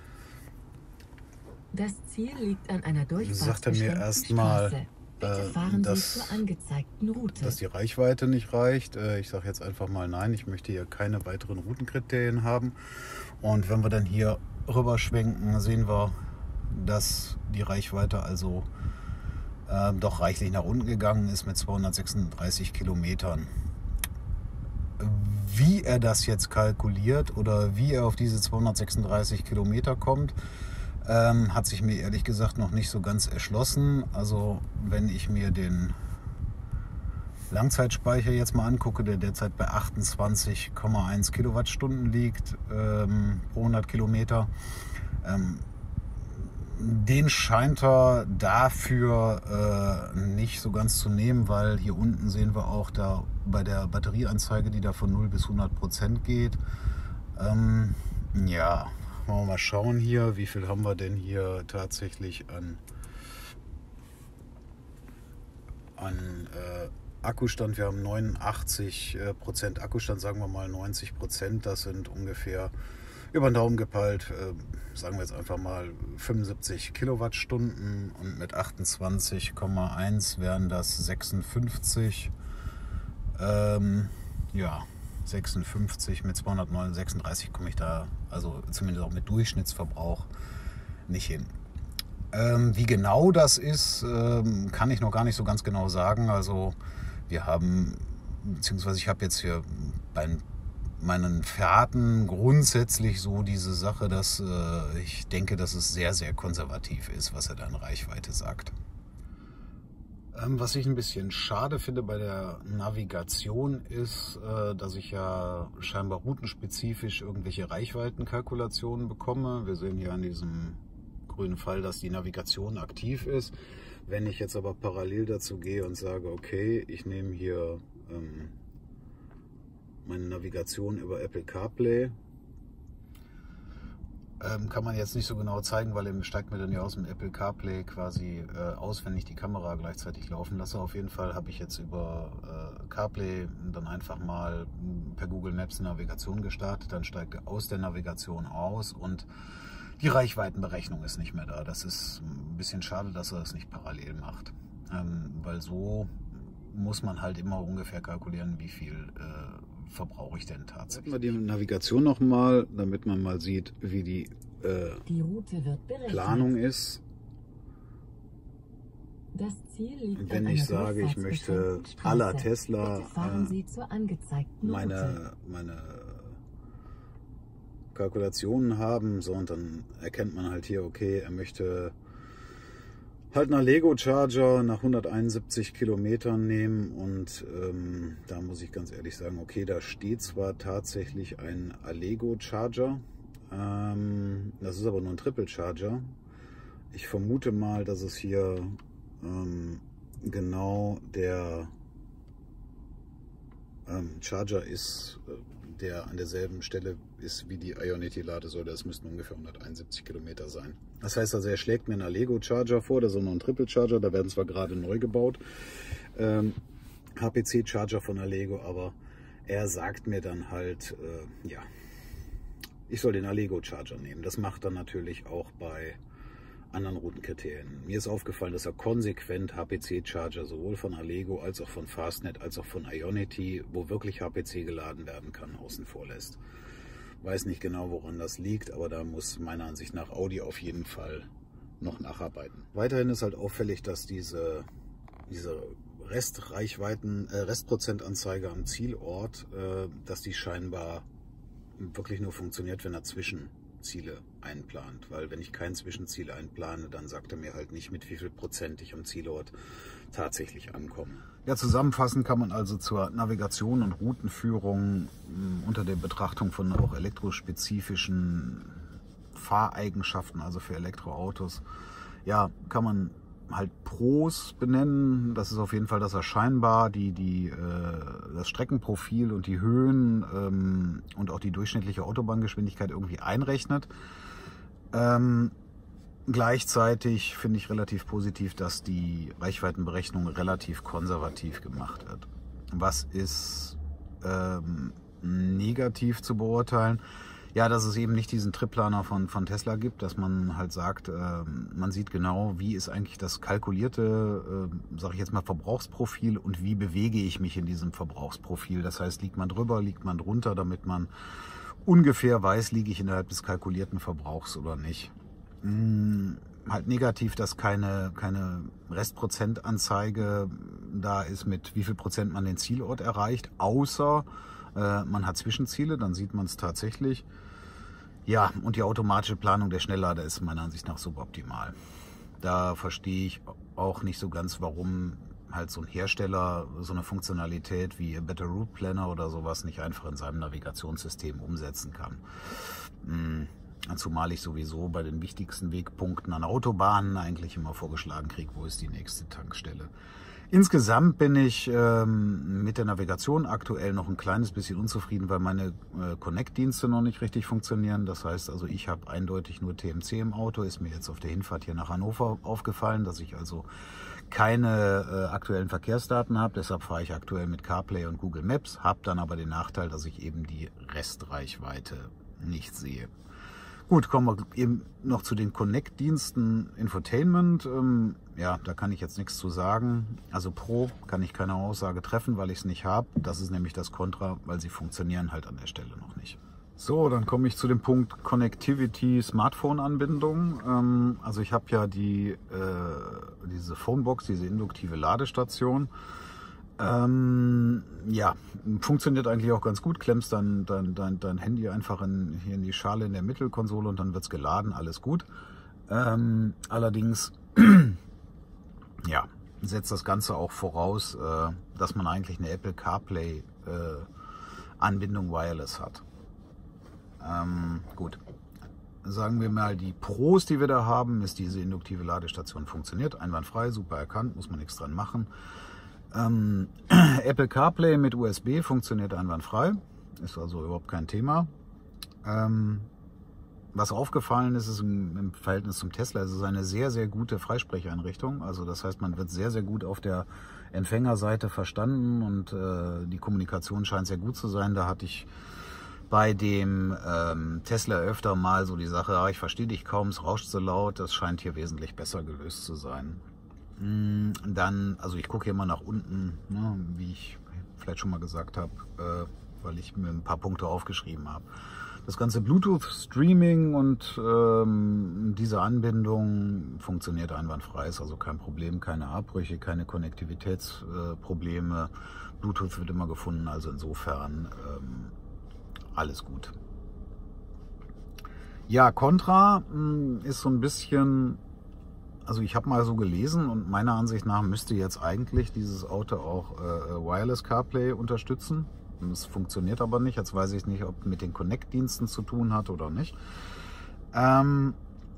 das Ziel liegt an einer sagt er mir erstmal, Bitte fahren Sie zur angezeigten Route. dass die Reichweite nicht reicht. Ich sage jetzt einfach mal nein, ich möchte hier keine weiteren Routenkriterien haben. Und wenn wir dann hier rüber schwenken, sehen wir, dass die Reichweite also äh, doch reichlich nach unten gegangen ist mit zweihundertsechsunddreißig Kilometern. Wie er das jetzt kalkuliert oder wie er auf diese zweihundertsechsunddreißig Kilometer kommt, Ähm, hat sich mir ehrlich gesagt noch nicht so ganz erschlossen. Also wenn ich mir den Langzeitspeicher jetzt mal angucke, der derzeit bei achtundzwanzig Komma eins Kilowattstunden liegt ähm, pro hundert Kilometer, ähm, den scheint er dafür äh, nicht so ganz zu nehmen, weil hier unten sehen wir auch da bei der Batterieanzeige, die da von null bis hundert Prozent geht. Ähm, ja, wollen wir mal schauen hier, wie viel haben wir denn hier tatsächlich an, an äh, Akkustand. Wir haben neunundachtzig Prozent Akkustand, sagen wir mal neunzig Prozent. Das sind ungefähr über den Daumen gepeilt, äh, sagen wir jetzt einfach mal fünfundsiebzig Kilowattstunden und mit achtundzwanzig Komma eins wären das sechsundfünfzig. Ähm, ja. sechsundfünfzig mit zweihundertsechsunddreißig komme ich da, also zumindest auch mit Durchschnittsverbrauch, nicht hin. Ähm, wie genau das ist, ähm, kann ich noch gar nicht so ganz genau sagen. Also wir haben, beziehungsweise ich habe jetzt hier bei meinen Fahrten grundsätzlich so diese Sache, dass äh, ich denke, dass es sehr, sehr konservativ ist, was er da in Reichweite sagt. Was ich ein bisschen schade finde bei der Navigation ist, dass ich ja scheinbar routenspezifisch irgendwelche Reichweitenkalkulationen bekomme. Wir sehen hier an diesem grünen Pfeil, dass die Navigation aktiv ist. Wenn ich jetzt aber parallel dazu gehe und sage, okay, ich nehme hier ähm, meine Navigation über Apple CarPlay, Ähm, kann man jetzt nicht so genau zeigen, weil er steigt mir dann ja aus dem Apple CarPlay quasi äh, aus, wenn ich die Kamera gleichzeitig laufen lasse. Auf jeden Fall habe ich jetzt über äh, CarPlay dann einfach mal per Google Maps eine Navigation gestartet. Dann steigt er aus der Navigation aus und die Reichweitenberechnung ist nicht mehr da. Das ist ein bisschen schade, dass er das nicht parallel macht. Ähm, weil so muss man halt immer ungefähr kalkulieren, wie viel äh, verbrauche ich denn tatsächlich. Die Navigation nochmal, damit man mal sieht, wie die, äh, die Route wird berechnet. Planung ist. Das Ziel liegt Wenn an ich einer sage, ich möchte à la Tesla Bitte fahren äh, Sie zur angezeigten meine, Route. meine Kalkulationen haben, so, und dann erkennt man halt hier, okay, er möchte halt einen Allego Charger nach hunderteinundsiebzig Kilometern nehmen, und ähm, da muss ich ganz ehrlich sagen, okay, da steht zwar tatsächlich ein Allego Charger, ähm, das ist aber nur ein Triple Charger. Ich vermute mal, dass es hier ähm, genau der ähm, Charger ist, der an derselben Stelle ist wie die Ionity-Ladesäule. Das müssten ungefähr hunderteinundsiebzig Kilometer sein. Das heißt also, er schlägt mir einen Allego Charger vor, das ist noch ein Triple Charger, da werden zwar gerade neu gebaut, ähm, H P C Charger von Allego, aber er sagt mir dann halt, äh, ja, ich soll den Allego Charger nehmen. Das macht dann natürlich auch bei anderen Routenkriterien. Mir ist aufgefallen, dass er konsequent H P C Charger sowohl von Allego als auch von Fastnet als auch von Ionity, wo wirklich H P C geladen werden kann, außen vor lässt. Weiß nicht genau, woran das liegt, aber da muss meiner Ansicht nach Audi auf jeden Fall noch nacharbeiten. Weiterhin ist halt auffällig, dass diese, diese Restreichweiten, äh, Restprozentanzeige am Zielort, äh, dass die scheinbar wirklich nur funktioniert, wenn er Zwischenziele einplant. Weil wenn ich kein Zwischenziel einplane, dann sagt er mir halt nicht, mit wie viel Prozent ich am Zielort tatsächlich ankomme. Ja, zusammenfassend kann man also zur Navigation und Routenführung mh, unter der Betrachtung von auch elektrospezifischen Fahreigenschaften, also für Elektroautos, ja, kann man halt Pros benennen. Das ist auf jeden Fall, dass er scheinbar die, die, äh, das Streckenprofil und die Höhen ähm, und auch die durchschnittliche Autobahngeschwindigkeit irgendwie einrechnet. Ähm, gleichzeitig finde ich relativ positiv, dass die Reichweitenberechnung relativ konservativ gemacht wird. Was ist ähm, negativ zu beurteilen? Ja, dass es eben nicht diesen Tripplaner von, von Tesla gibt, dass man halt sagt, äh, man sieht genau, wie ist eigentlich das kalkulierte, äh, sage ich jetzt mal, Verbrauchsprofil und wie bewege ich mich in diesem Verbrauchsprofil. Das heißt, liegt man drüber, liegt man drunter, damit man ungefähr weiß, liege ich innerhalb des kalkulierten Verbrauchs oder nicht. Hm, halt negativ, dass keine, keine Restprozentanzeige da ist, mit wie viel Prozent man den Zielort erreicht, außer äh, man hat Zwischenziele, dann sieht man es tatsächlich. Ja, und die automatische Planung der Schnelllader ist meiner Ansicht nach suboptimal. Da verstehe ich auch nicht so ganz, warum halt so ein Hersteller so eine Funktionalität wie Better Route Planner oder sowas nicht einfach in seinem Navigationssystem umsetzen kann. Hm. Zumal ich sowieso bei den wichtigsten Wegpunkten an Autobahnen eigentlich immer vorgeschlagen kriege, wo ist die nächste Tankstelle. Insgesamt bin ich ähm, mit der Navigation aktuell noch ein kleines bisschen unzufrieden, weil meine äh, Connect-Dienste noch nicht richtig funktionieren. Das heißt also, ich habe eindeutig nur T M C im Auto. Ist mir jetzt auf der Hinfahrt hier nach Hannover aufgefallen, dass ich also keine äh, aktuellen Verkehrsdaten habe. Deshalb fahre ich aktuell mit CarPlay und Google Maps, habe dann aber den Nachteil, dass ich eben die Restreichweite nicht sehe. Gut, kommen wir eben noch zu den Connect-Diensten. Infotainment, ähm, ja, da kann ich jetzt nichts zu sagen. Also Pro kann ich keine Aussage treffen, weil ich es nicht habe. Das ist nämlich das Kontra, weil sie funktionieren halt an der Stelle noch nicht. So, dann komme ich zu dem Punkt Connectivity, Smartphone-Anbindung. Ähm, also ich habe ja die, äh, diese Phonebox, diese induktive Ladestation. Ähm, ja, funktioniert eigentlich auch ganz gut. Klemmst dann dein, dein, dein Handy einfach in, hier in die Schale in der Mittelkonsole und dann wird es geladen, alles gut. Ähm, allerdings, ja, setzt das Ganze auch voraus, äh, dass man eigentlich eine Apple CarPlay äh, Anbindung wireless hat. Ähm, gut. Sagen wir mal, die Pros, die wir da haben, ist diese induktive Ladestation funktioniert. Einwandfrei, super erkannt, muss man nichts dran machen. Ähm, Apple CarPlay mit U S B funktioniert einwandfrei, ist also überhaupt kein Thema. Ähm, was aufgefallen ist, ist im, im Verhältnis zum Tesla, es ist eine sehr, sehr gute Freisprecheinrichtung. Also das heißt, man wird sehr, sehr gut auf der Empfängerseite verstanden und äh, die Kommunikation scheint sehr gut zu sein. Da hatte ich bei dem ähm, Tesla öfter mal so die Sache, ah, ich verstehe dich kaum, es rauscht so laut, das scheint hier wesentlich besser gelöst zu sein. Dann, also ich gucke hier mal nach unten, ne, wie ich vielleicht schon mal gesagt habe, äh, weil ich mir ein paar Punkte aufgeschrieben habe. Das ganze Bluetooth-Streaming und ähm, diese Anbindung funktioniert einwandfrei, ist also kein Problem, keine Abbrüche, keine Konnektivitätsprobleme. Äh, Bluetooth wird immer gefunden, also insofern ähm, alles gut. Ja, Contra mh, ist so ein bisschen, also ich habe mal so gelesen und meiner Ansicht nach müsste jetzt eigentlich dieses Auto auch äh, Wireless CarPlay unterstützen. Das funktioniert aber nicht. Jetzt weiß ich nicht, ob mit den Connect-Diensten zu tun hat oder nicht. Ähm,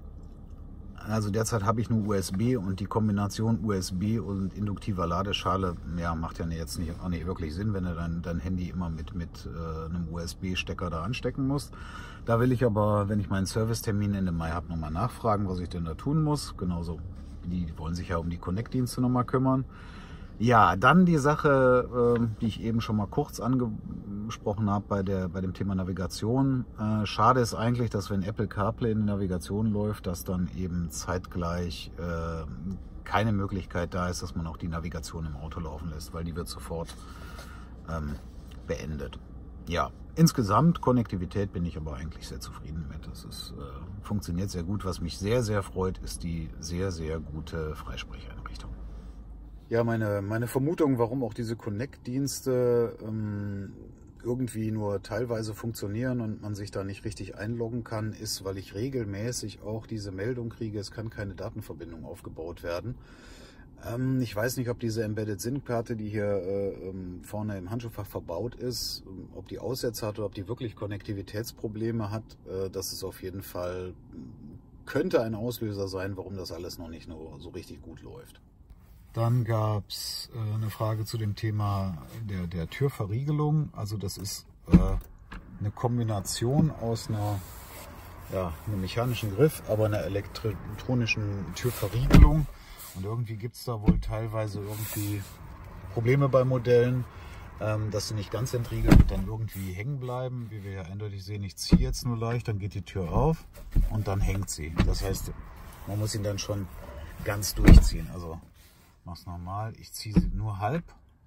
also derzeit habe ich nur U S B und die Kombination U S B und induktiver Ladeschale, ja, macht ja jetzt nicht, auch nicht wirklich Sinn, wenn du dein, dein Handy immer mit, mit äh, einem U S B-Stecker da anstecken musst. Da will ich aber, wenn ich meinen Servicetermin Ende Mai habe, nochmal nachfragen, was ich denn da tun muss. Genauso, die wollen sich ja um die Connect-Dienste nochmal kümmern. Ja, dann die Sache, äh, die ich eben schon mal kurz angesprochen habe bei, der, bei dem Thema Navigation. Äh, schade ist eigentlich, dass wenn Apple CarPlay in der Navigation läuft, dass dann eben zeitgleich äh, keine Möglichkeit da ist, dass man auch die Navigation im Auto laufen lässt, weil die wird sofort ähm, beendet. Ja, insgesamt Konnektivität bin ich aber eigentlich sehr zufrieden mit. Das ist, äh, funktioniert sehr gut. Was mich sehr, sehr freut, ist die sehr, sehr gute Freisprecheinrichtung. Ja, meine, meine Vermutung, warum auch diese Connect-Dienste ähm, irgendwie nur teilweise funktionieren und man sich da nicht richtig einloggen kann, ist, weil ich regelmäßig auch diese Meldung kriege, es kann keine Datenverbindung aufgebaut werden. Ähm, ich weiß nicht, ob diese Embedded SIM-Karte, die hier äh, vorne im Handschuhfach verbaut ist, ob die Aussätze hat oder ob die wirklich Konnektivitätsprobleme hat. Äh, das ist auf jeden Fall, könnte ein Auslöser sein, warum das alles noch nicht nur so richtig gut läuft. Dann gab es äh, eine Frage zu dem Thema der, der Türverriegelung. Also das ist äh, eine Kombination aus einer, ja, einem mechanischen Griff, aber einer elektronischen Türverriegelung. Und irgendwie gibt es da wohl teilweise irgendwie Probleme bei Modellen, ähm, dass sie nicht ganz entriegelt und dann irgendwie hängen bleiben. Wie wir ja eindeutig sehen, ich ziehe jetzt nur leicht, dann geht die Tür auf und dann hängt sie. Das heißt, man muss ihn dann schon ganz durchziehen. Also mach's normal, ich ziehe sie nur halb.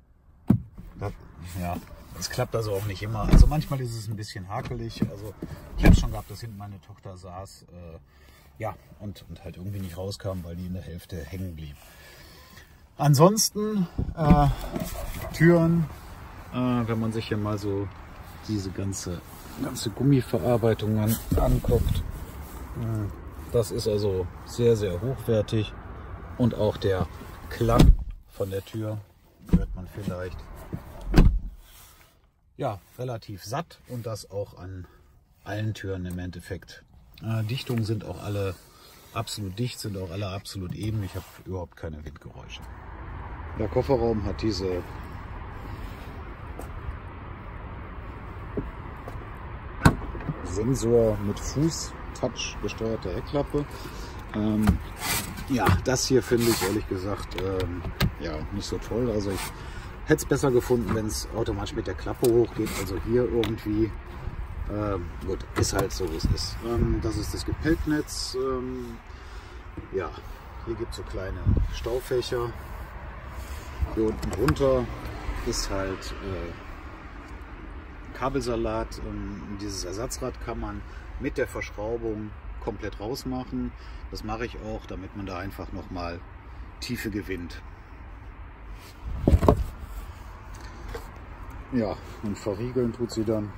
Das, ja, das klappt also auch nicht immer. Also manchmal ist es ein bisschen hakelig. Also ich habe schon gehabt, dass hinten meine Tochter saß, äh, ja, und, und halt irgendwie nicht rauskam, weil die in der Hälfte hängen blieb. Ansonsten äh, Türen, äh, wenn man sich hier mal so diese ganze, ganze Gummiverarbeitung an, anguckt, äh, das ist also sehr, sehr hochwertig und auch der Klang von der Tür hört man vielleicht, ja, relativ satt und das auch an allen Türen im Endeffekt. Äh, Dichtungen sind auch alle absolut dicht, sind auch alle absolut eben. Ich habe überhaupt keine Windgeräusche. Der Kofferraum hat diese Sensor mit Fuß, Touch gesteuerte Heckklappe. Ähm, ja, das hier finde ich ehrlich gesagt ähm, ja, nicht so toll. Also ich hätte es besser gefunden, wenn es automatisch mit der Klappe hochgeht. Also hier irgendwie, ähm, gut, ist halt so, wie es ist. Ähm, das ist das Gepäcknetz. Ähm, ja, hier gibt es so kleine Staufächer. Hier unten drunter ist halt äh, Kabelsalat. Ähm, dieses Ersatzrad kann man mit der Verschraubung komplett rausmachen. Das mache ich auch, damit man da einfach nochmal Tiefe gewinnt. Ja, und verriegeln tut sie dann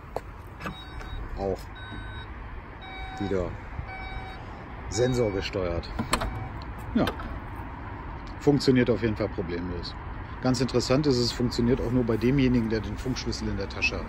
auch wieder sensorgesteuert. Ja, funktioniert auf jeden Fall problemlos. Ganz interessant ist, es funktioniert auch nur bei demjenigen, der den Funkschlüssel in der Tasche hat.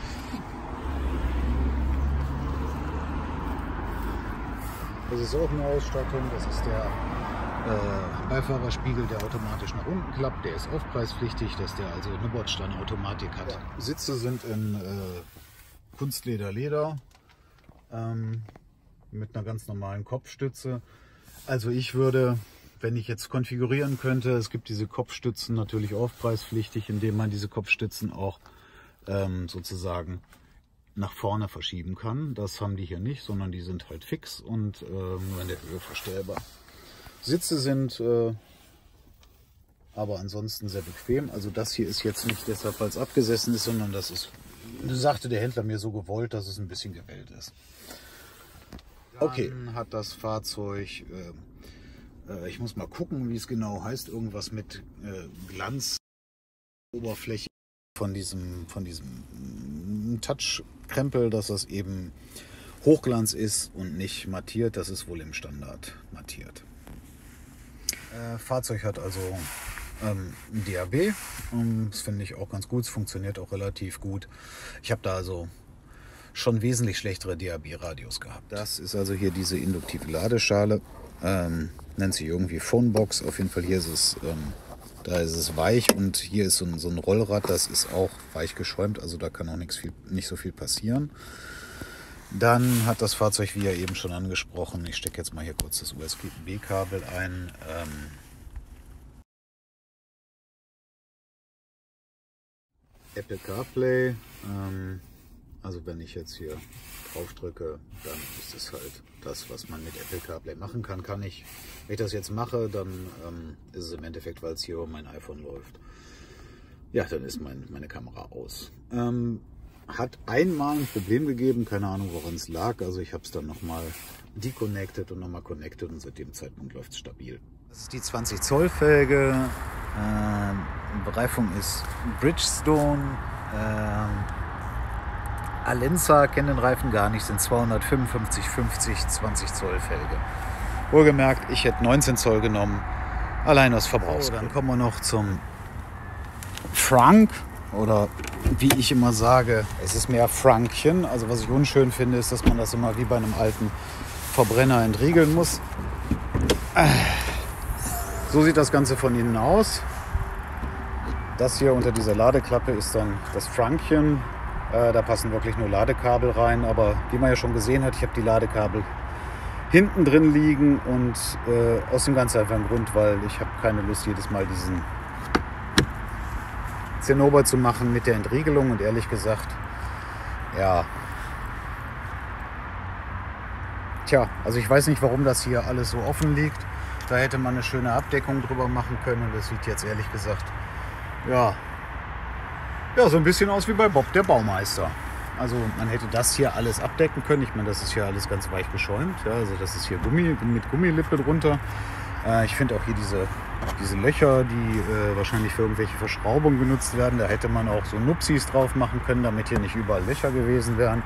Das ist auch eine Ausstattung, das ist der äh, Beifahrerspiegel, der automatisch nach unten klappt, der ist aufpreispflichtig, dass der also eine Bordsteinautomatik hat. Ja. Sitze sind in äh, Kunstleder-Leder ähm, mit einer ganz normalen Kopfstütze. Also ich würde, wenn ich jetzt konfigurieren könnte, es gibt diese Kopfstützen natürlich aufpreispflichtig, indem man diese Kopfstützen auch ähm, sozusagen nach vorne verschieben kann. Das haben die hier nicht, sondern die sind halt fix und äh, nur in der Höhe verstellbar. Sitze sind äh, aber ansonsten sehr bequem. Also das hier ist jetzt nicht deshalb, weil es abgesessen ist, sondern das ist, sagte der Händler mir, so gewollt, dass es ein bisschen gewellt ist. Okay, dann hat das Fahrzeug, äh, äh, ich muss mal gucken, wie es genau heißt, irgendwas mit äh, Glanzoberfläche von diesem, von diesem Touch-Krempel, dass das eben Hochglanz ist und nicht mattiert. Das ist wohl im Standard mattiert. Äh, Fahrzeug hat also ähm, ein D A B. Ähm, das finde ich auch ganz gut. Es funktioniert auch relativ gut. Ich habe da also schon wesentlich schlechtere D A B-Radios gehabt. Das ist also hier diese induktive Ladeschale. Ähm, nennt sich irgendwie Phonebox. Auf jeden Fall hier ist es, ähm, da ist es weich und hier ist so ein, so ein Rollrad. Das ist auch weich geschäumt. Also da kann auch nichts viel, nicht so viel passieren. Dann hat das Fahrzeug, wie ja eben schon angesprochen, ich stecke jetzt mal hier kurz das U S B-Kabel ein. Ähm, Apple CarPlay. Ähm, also wenn ich jetzt hier drauf drücke, dann ist es halt das, was man mit Apple CarPlay machen kann. Kann ich, wenn ich das jetzt mache, dann ähm, ist es im Endeffekt, weil es hier über mein iPhone läuft. Ja, dann ist mein, meine Kamera aus. Ähm, Hat einmal ein Problem gegeben, keine Ahnung, woran es lag. Also ich habe es dann nochmal deconnected und nochmal connected und seit dem Zeitpunkt läuft es stabil. Das ist die zwanzig Zoll Felge. Ähm, Bereifung ist Bridgestone. Ähm, Alenza kennen den Reifen gar nicht, sind zweihundertfünfundfünfzig fünfzig zwanzig Zoll Felge. Wohlgemerkt, ich hätte neunzehn Zoll genommen, allein aus Verbrauchsgründen. Dann kommen wir noch zum Frank. Oder wie ich immer sage, es ist mehr Frankchen. Also was ich unschön finde, ist, dass man das immer wie bei einem alten Verbrenner entriegeln muss. So sieht das Ganze von innen aus. Das hier unter dieser Ladeklappe ist dann das Frankchen. Äh, da passen wirklich nur Ladekabel rein. Aber wie man ja schon gesehen hat, ich habe die Ladekabel hinten drin liegen. Und äh, aus dem ganz einfachen Grund, weil ich habe keine Lust, jedes Mal diesen Zinnober zu machen mit der Entriegelung. Und ehrlich gesagt, ja, tja, also ich weiß nicht, warum das hier alles so offen liegt. Da hätte man eine schöne Abdeckung drüber machen können. Und das sieht jetzt ehrlich gesagt, ja, ja, so ein bisschen aus wie bei Bob der Baumeister. Also man hätte das hier alles abdecken können. Ich meine, das ist hier alles ganz weich geschäumt. Ja, also das ist hier Gummi mit Gummilippe drunter. Äh, ich finde auch hier diese, diese Löcher, die äh, wahrscheinlich für irgendwelche Verschraubungen genutzt werden. Da hätte man auch so Nupsis drauf machen können, damit hier nicht überall Löcher gewesen wären.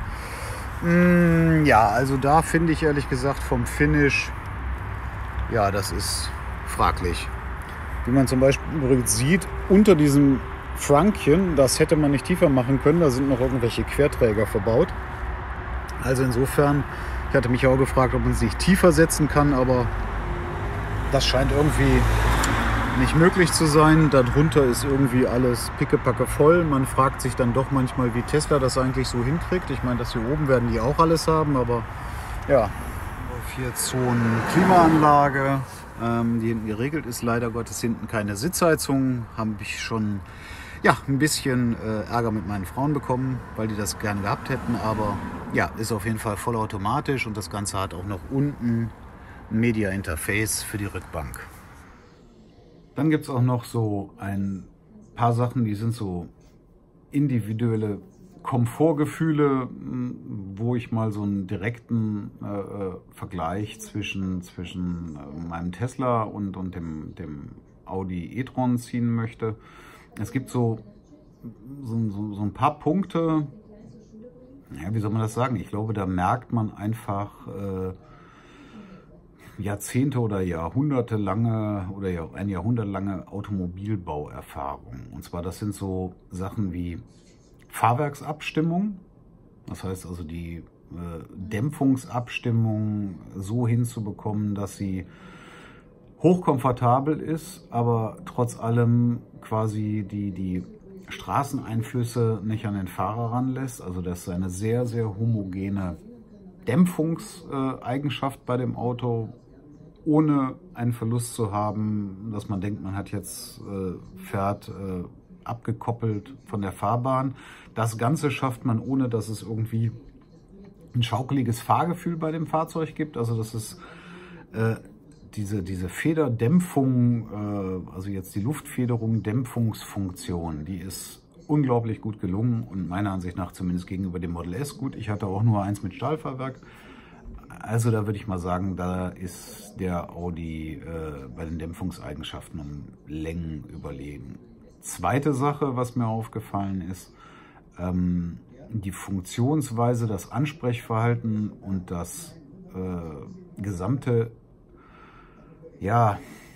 Mm, ja, also da finde ich ehrlich gesagt vom Finish, ja, das ist fraglich. Wie man zum Beispiel übrigens sieht, unter diesem Frankchen, das hätte man nicht tiefer machen können, da sind noch irgendwelche Querträger verbaut. Also insofern, ich hatte mich auch gefragt, ob man es nicht tiefer setzen kann, aber das scheint irgendwie nicht möglich zu sein. Darunter ist irgendwie alles pickepacke voll. Man fragt sich dann doch manchmal, wie Tesla das eigentlich so hinkriegt. Ich meine, das hier oben werden die auch alles haben, aber ja. Vier Zonen Klimaanlage, ähm, die hinten geregelt ist. Leider Gottes hinten keine Sitzheizung. Habe ich schon ja, ein bisschen äh, Ärger mit meinen Frauen bekommen, weil die das gerne gehabt hätten. Aber ja, ist auf jeden Fall vollautomatisch und das Ganze hat auch noch unten ein Media Interface für die Rückbank. Dann gibt es auch noch so ein paar Sachen, die sind so individuelle Komfortgefühle, wo ich mal so einen direkten äh, Vergleich zwischen, zwischen äh, meinem Tesla und, und dem, dem Audi e-tron ziehen möchte. Es gibt so, so, so, so ein paar Punkte, ja, wie soll man das sagen? Ich glaube, da merkt man einfach äh, Jahrzehnte oder Jahrhunderte lange oder eine jahrhundertlange Automobilbauerfahrung. Und zwar, das sind so Sachen wie Fahrwerksabstimmung, das heißt also die äh, Dämpfungsabstimmung so hinzubekommen, dass sie hochkomfortabel ist, aber trotz allem quasi die, die Straßeneinflüsse nicht an den Fahrer ranlässt. Also das ist eine sehr, sehr homogene Dämpfungseigenschaft äh, bei dem Auto, ohne einen Verlust zu haben, dass man denkt, man hat jetzt äh, fährt äh, abgekoppelt von der Fahrbahn. Das Ganze schafft man, ohne dass es irgendwie ein schaukeliges Fahrgefühl bei dem Fahrzeug gibt. Also das ist äh, diese, diese Federdämpfung, äh, also jetzt die Luftfederung, Dämpfungsfunktion, die ist unglaublich gut gelungen und meiner Ansicht nach zumindest gegenüber dem Model S gut. Ich hatte auch nur eins mit Stahlfahrwerk. Also da würde ich mal sagen, da ist der Audi äh, bei den Dämpfungseigenschaften um Längen überlegen. Zweite Sache, was mir aufgefallen ist, ähm, die Funktionsweise, das Ansprechverhalten und das äh, gesamte, ja,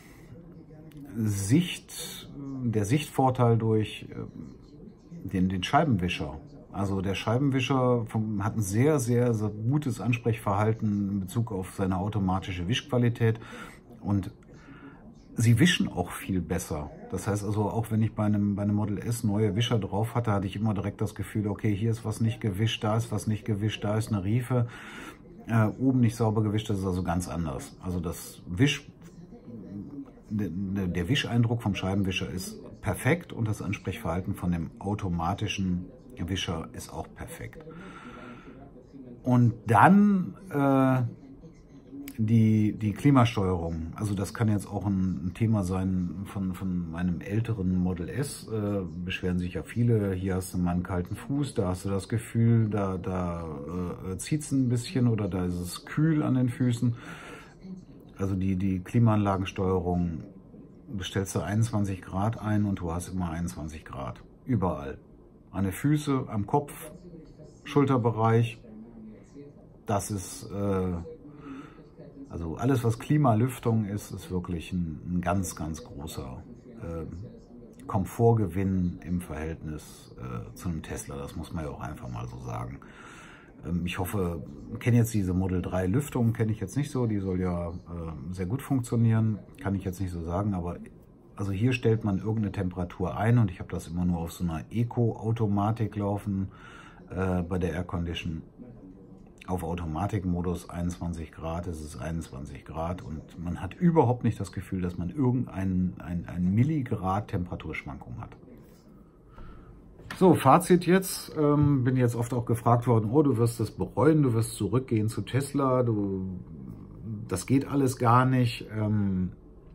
Sicht, der Sichtvorteil durch äh, den, den Scheibenwischer. Also der Scheibenwischer vom, hat ein sehr, sehr, sehr gutes Ansprechverhalten in Bezug auf seine automatische Wischqualität und sie wischen auch viel besser. Das heißt also, auch wenn ich bei einem, bei einem Model S neue Wischer drauf hatte, hatte ich immer direkt das Gefühl, okay, hier ist was nicht gewischt, da ist was nicht gewischt, da ist eine Riefe, äh, oben nicht sauber gewischt, das ist also ganz anders. Also das Wisch, der, der Wischeindruck vom Scheibenwischer ist perfekt und das Ansprechverhalten von dem automatischen Wischer ist auch perfekt. Und dann äh, die, die Klimasteuerung. Also das kann jetzt auch ein, ein Thema sein von, von meinem älteren Model S. Äh, beschweren sich ja viele, hier hast du mal einen kalten Fuß, da hast du das Gefühl, da, da äh, zieht es ein bisschen oder da ist es kühl an den Füßen. Also die, die Klimaanlagensteuerung, bestellst du einundzwanzig Grad ein und du hast immer einundzwanzig Grad. Überall. An den Füßen, am Kopf, Schulterbereich. Das ist, äh, also alles was Klimalüftung ist, ist wirklich ein, ein ganz, ganz großer äh, Komfortgewinn im Verhältnis äh, zu einem Tesla. Das muss man ja auch einfach mal so sagen. Ähm, ich hoffe, ich kenne jetzt diese Model drei Lüftung, kenne ich jetzt nicht so. Die soll ja äh, sehr gut funktionieren, kann ich jetzt nicht so sagen, aber also hier stellt man irgendeine Temperatur ein und ich habe das immer nur auf so einer Eco-Automatik laufen, äh, bei der Air Condition. Auf Automatikmodus einundzwanzig Grad, es ist einundzwanzig Grad und man hat überhaupt nicht das Gefühl, dass man irgendein ein, ein Milligrad Temperaturschwankung hat. So, Fazit jetzt. Ähm, bin jetzt oft auch gefragt worden, oh, du wirst das bereuen, du wirst zurückgehen zu Tesla, du, das geht alles gar nicht. Ähm,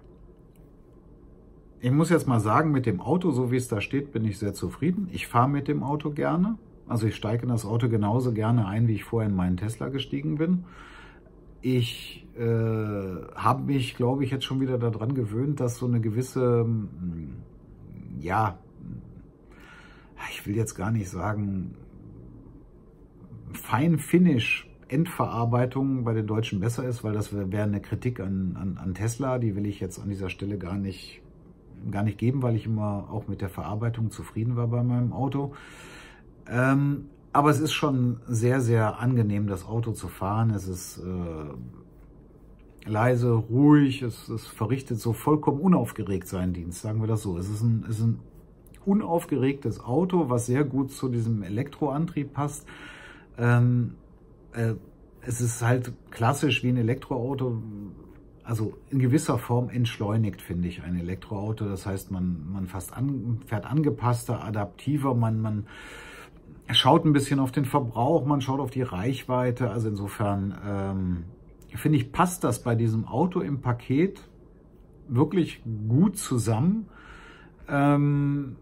Ich muss jetzt mal sagen, mit dem Auto, so wie es da steht, bin ich sehr zufrieden. Ich fahre mit dem Auto gerne. Also ich steige in das Auto genauso gerne ein, wie ich vorher in meinen Tesla gestiegen bin. Ich äh, habe mich, glaube ich, jetzt schon wieder daran gewöhnt, dass so eine gewisse, ja, ich will jetzt gar nicht sagen, Feinfinish Endverarbeitung bei den Deutschen besser ist, weil das wäre eine Kritik an, an, an Tesla. Die will ich jetzt an dieser Stelle gar nicht gar nicht geben, weil ich immer auch mit der Verarbeitung zufrieden war bei meinem Auto. Ähm, aber es ist schon sehr, sehr angenehm, das Auto zu fahren. Es ist äh, leise, ruhig, es, es verrichtet so vollkommen unaufgeregt seinen Dienst, sagen wir das so. Es ist ein, es ist ein unaufgeregtes Auto, was sehr gut zu diesem Elektroantrieb passt. Ähm, äh, es ist halt klassisch wie ein Elektroauto, also in gewisser Form entschleunigt, finde ich, ein Elektroauto. Das heißt, man, man fast an, fährt angepasster, adaptiver, man, man schaut ein bisschen auf den Verbrauch, man schaut auf die Reichweite. Also insofern, ähm, finde ich, passt das bei diesem Auto im Paket wirklich gut zusammen. Ähm,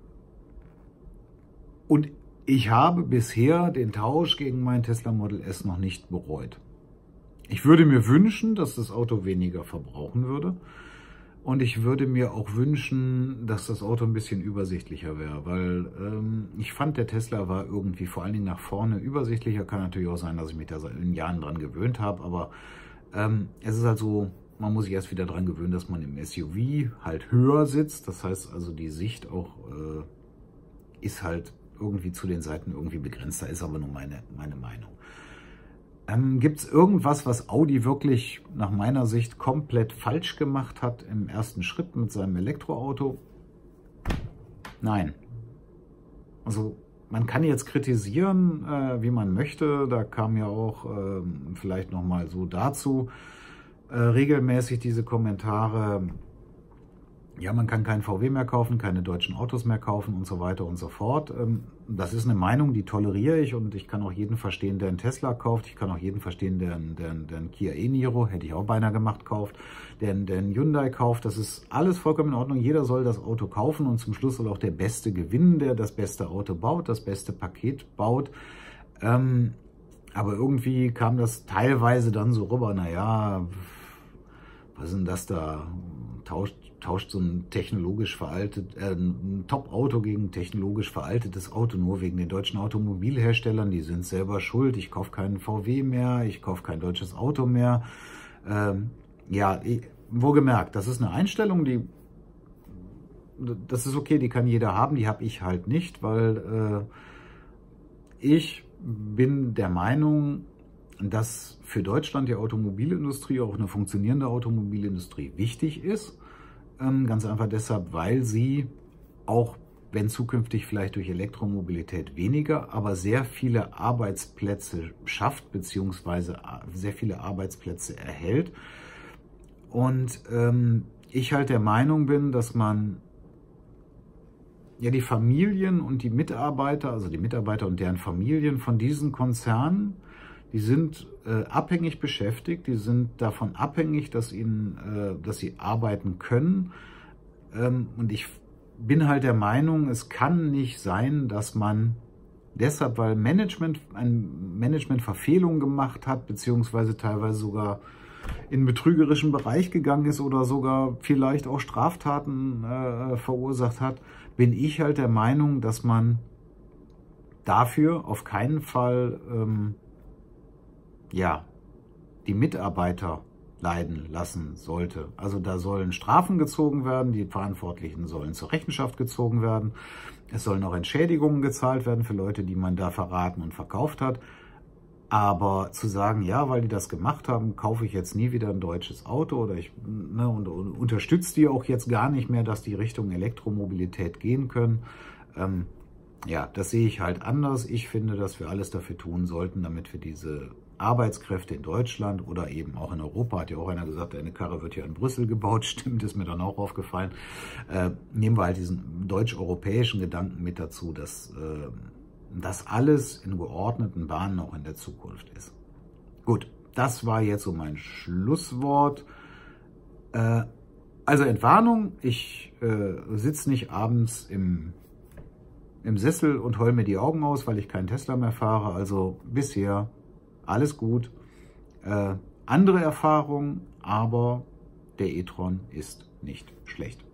und ich habe bisher den Tausch gegen mein Tesla Model S noch nicht bereut. Ich würde mir wünschen, dass das Auto weniger verbrauchen würde. Und ich würde mir auch wünschen, dass das Auto ein bisschen übersichtlicher wäre. Weil ähm, ich fand, der Tesla war irgendwie vor allen Dingen nach vorne übersichtlicher. Kann natürlich auch sein, dass ich mich da seit Jahren dran gewöhnt habe. Aber ähm, es ist halt so, man muss sich erst wieder dran gewöhnen, dass man im S U V halt höher sitzt. Das heißt also, die Sicht auch äh, ist halt irgendwie zu den Seiten irgendwie begrenzter. Ist aber nur meine, meine Meinung. Ähm, Gibt es irgendwas, was Audi wirklich nach meiner Sicht komplett falsch gemacht hat im ersten Schritt mit seinem Elektroauto? Nein. Also man kann jetzt kritisieren, äh, wie man möchte. Da kam ja auch äh, vielleicht nochmal so dazu äh, regelmäßig diese Kommentare. ja, man kann keinen V W mehr kaufen, keine deutschen Autos mehr kaufen und so weiter und so fort. Das ist eine Meinung, die toleriere ich und ich kann auch jeden verstehen, der einen Tesla kauft. Ich kann auch jeden verstehen, der einen, der einen, der einen Kia e-Niro, hätte ich auch beinahe gemacht, kauft, der, der einen Hyundai kauft. Das ist alles vollkommen in Ordnung. Jeder soll das Auto kaufen und zum Schluss soll auch der Beste gewinnen, der das beste Auto baut, das beste Paket baut. Ähm, aber irgendwie kam das teilweise dann so rüber, naja, was ist denn das da? Tauscht, tauscht so ein technologisch veraltet, äh, ein Top-Auto gegen ein technologisch veraltetes Auto, nur wegen den deutschen Automobilherstellern, die sind selber schuld. Ich kaufe keinen V W mehr, ich kaufe kein deutsches Auto mehr. Ähm, ja, wohlgemerkt, das ist eine Einstellung, die, das ist okay, die kann jeder haben, die habe ich halt nicht, weil äh, ich bin der Meinung, dass für Deutschland die Automobilindustrie, auch eine funktionierende Automobilindustrie, wichtig ist. Ähm, ganz einfach deshalb, weil sie auch, wenn zukünftig vielleicht durch Elektromobilität weniger, aber sehr viele Arbeitsplätze schafft, beziehungsweise sehr viele Arbeitsplätze erhält. Und ähm, ich halt der Meinung bin, dass man ja die Familien und die Mitarbeiter, also die Mitarbeiter und deren Familien von diesen Konzernen, die sind äh, abhängig beschäftigt, die sind davon abhängig, dass, ihnen, äh, dass sie arbeiten können. Ähm, und ich bin halt der Meinung, es kann nicht sein, dass man deshalb, weil Management eine Managementverfehlung gemacht hat, beziehungsweise teilweise sogar in den betrügerischen Bereich gegangen ist oder sogar vielleicht auch Straftaten äh, verursacht hat, bin ich halt der Meinung, dass man dafür auf keinen Fall ähm, ja, die Mitarbeiter leiden lassen sollte. Also da sollen Strafen gezogen werden, die Verantwortlichen sollen zur Rechenschaft gezogen werden. Es sollen auch Entschädigungen gezahlt werden für Leute, die man da verraten und verkauft hat. Aber zu sagen, ja, weil die das gemacht haben, kaufe ich jetzt nie wieder ein deutsches Auto oder ich ne, und, und unterstütze die auch jetzt gar nicht mehr, dass die Richtung Elektromobilität gehen können. Ähm, ja, das sehe ich halt anders. Ich finde, dass wir alles dafür tun sollten, damit wir diese Arbeitskräfte in Deutschland oder eben auch in Europa, hat ja auch einer gesagt, eine Karre wird ja in Brüssel gebaut, stimmt, ist mir dann auch aufgefallen, äh, nehmen wir halt diesen deutsch-europäischen Gedanken mit dazu, dass äh, das alles in geordneten Bahnen auch in der Zukunft ist. Gut, das war jetzt so mein Schlusswort. Äh, also Entwarnung, ich äh, sitze nicht abends im, im Sessel und heul mir die Augen aus, weil ich keinen Tesla mehr fahre, also bisher alles gut. Äh, andere Erfahrung, aber der e-tron ist nicht schlecht.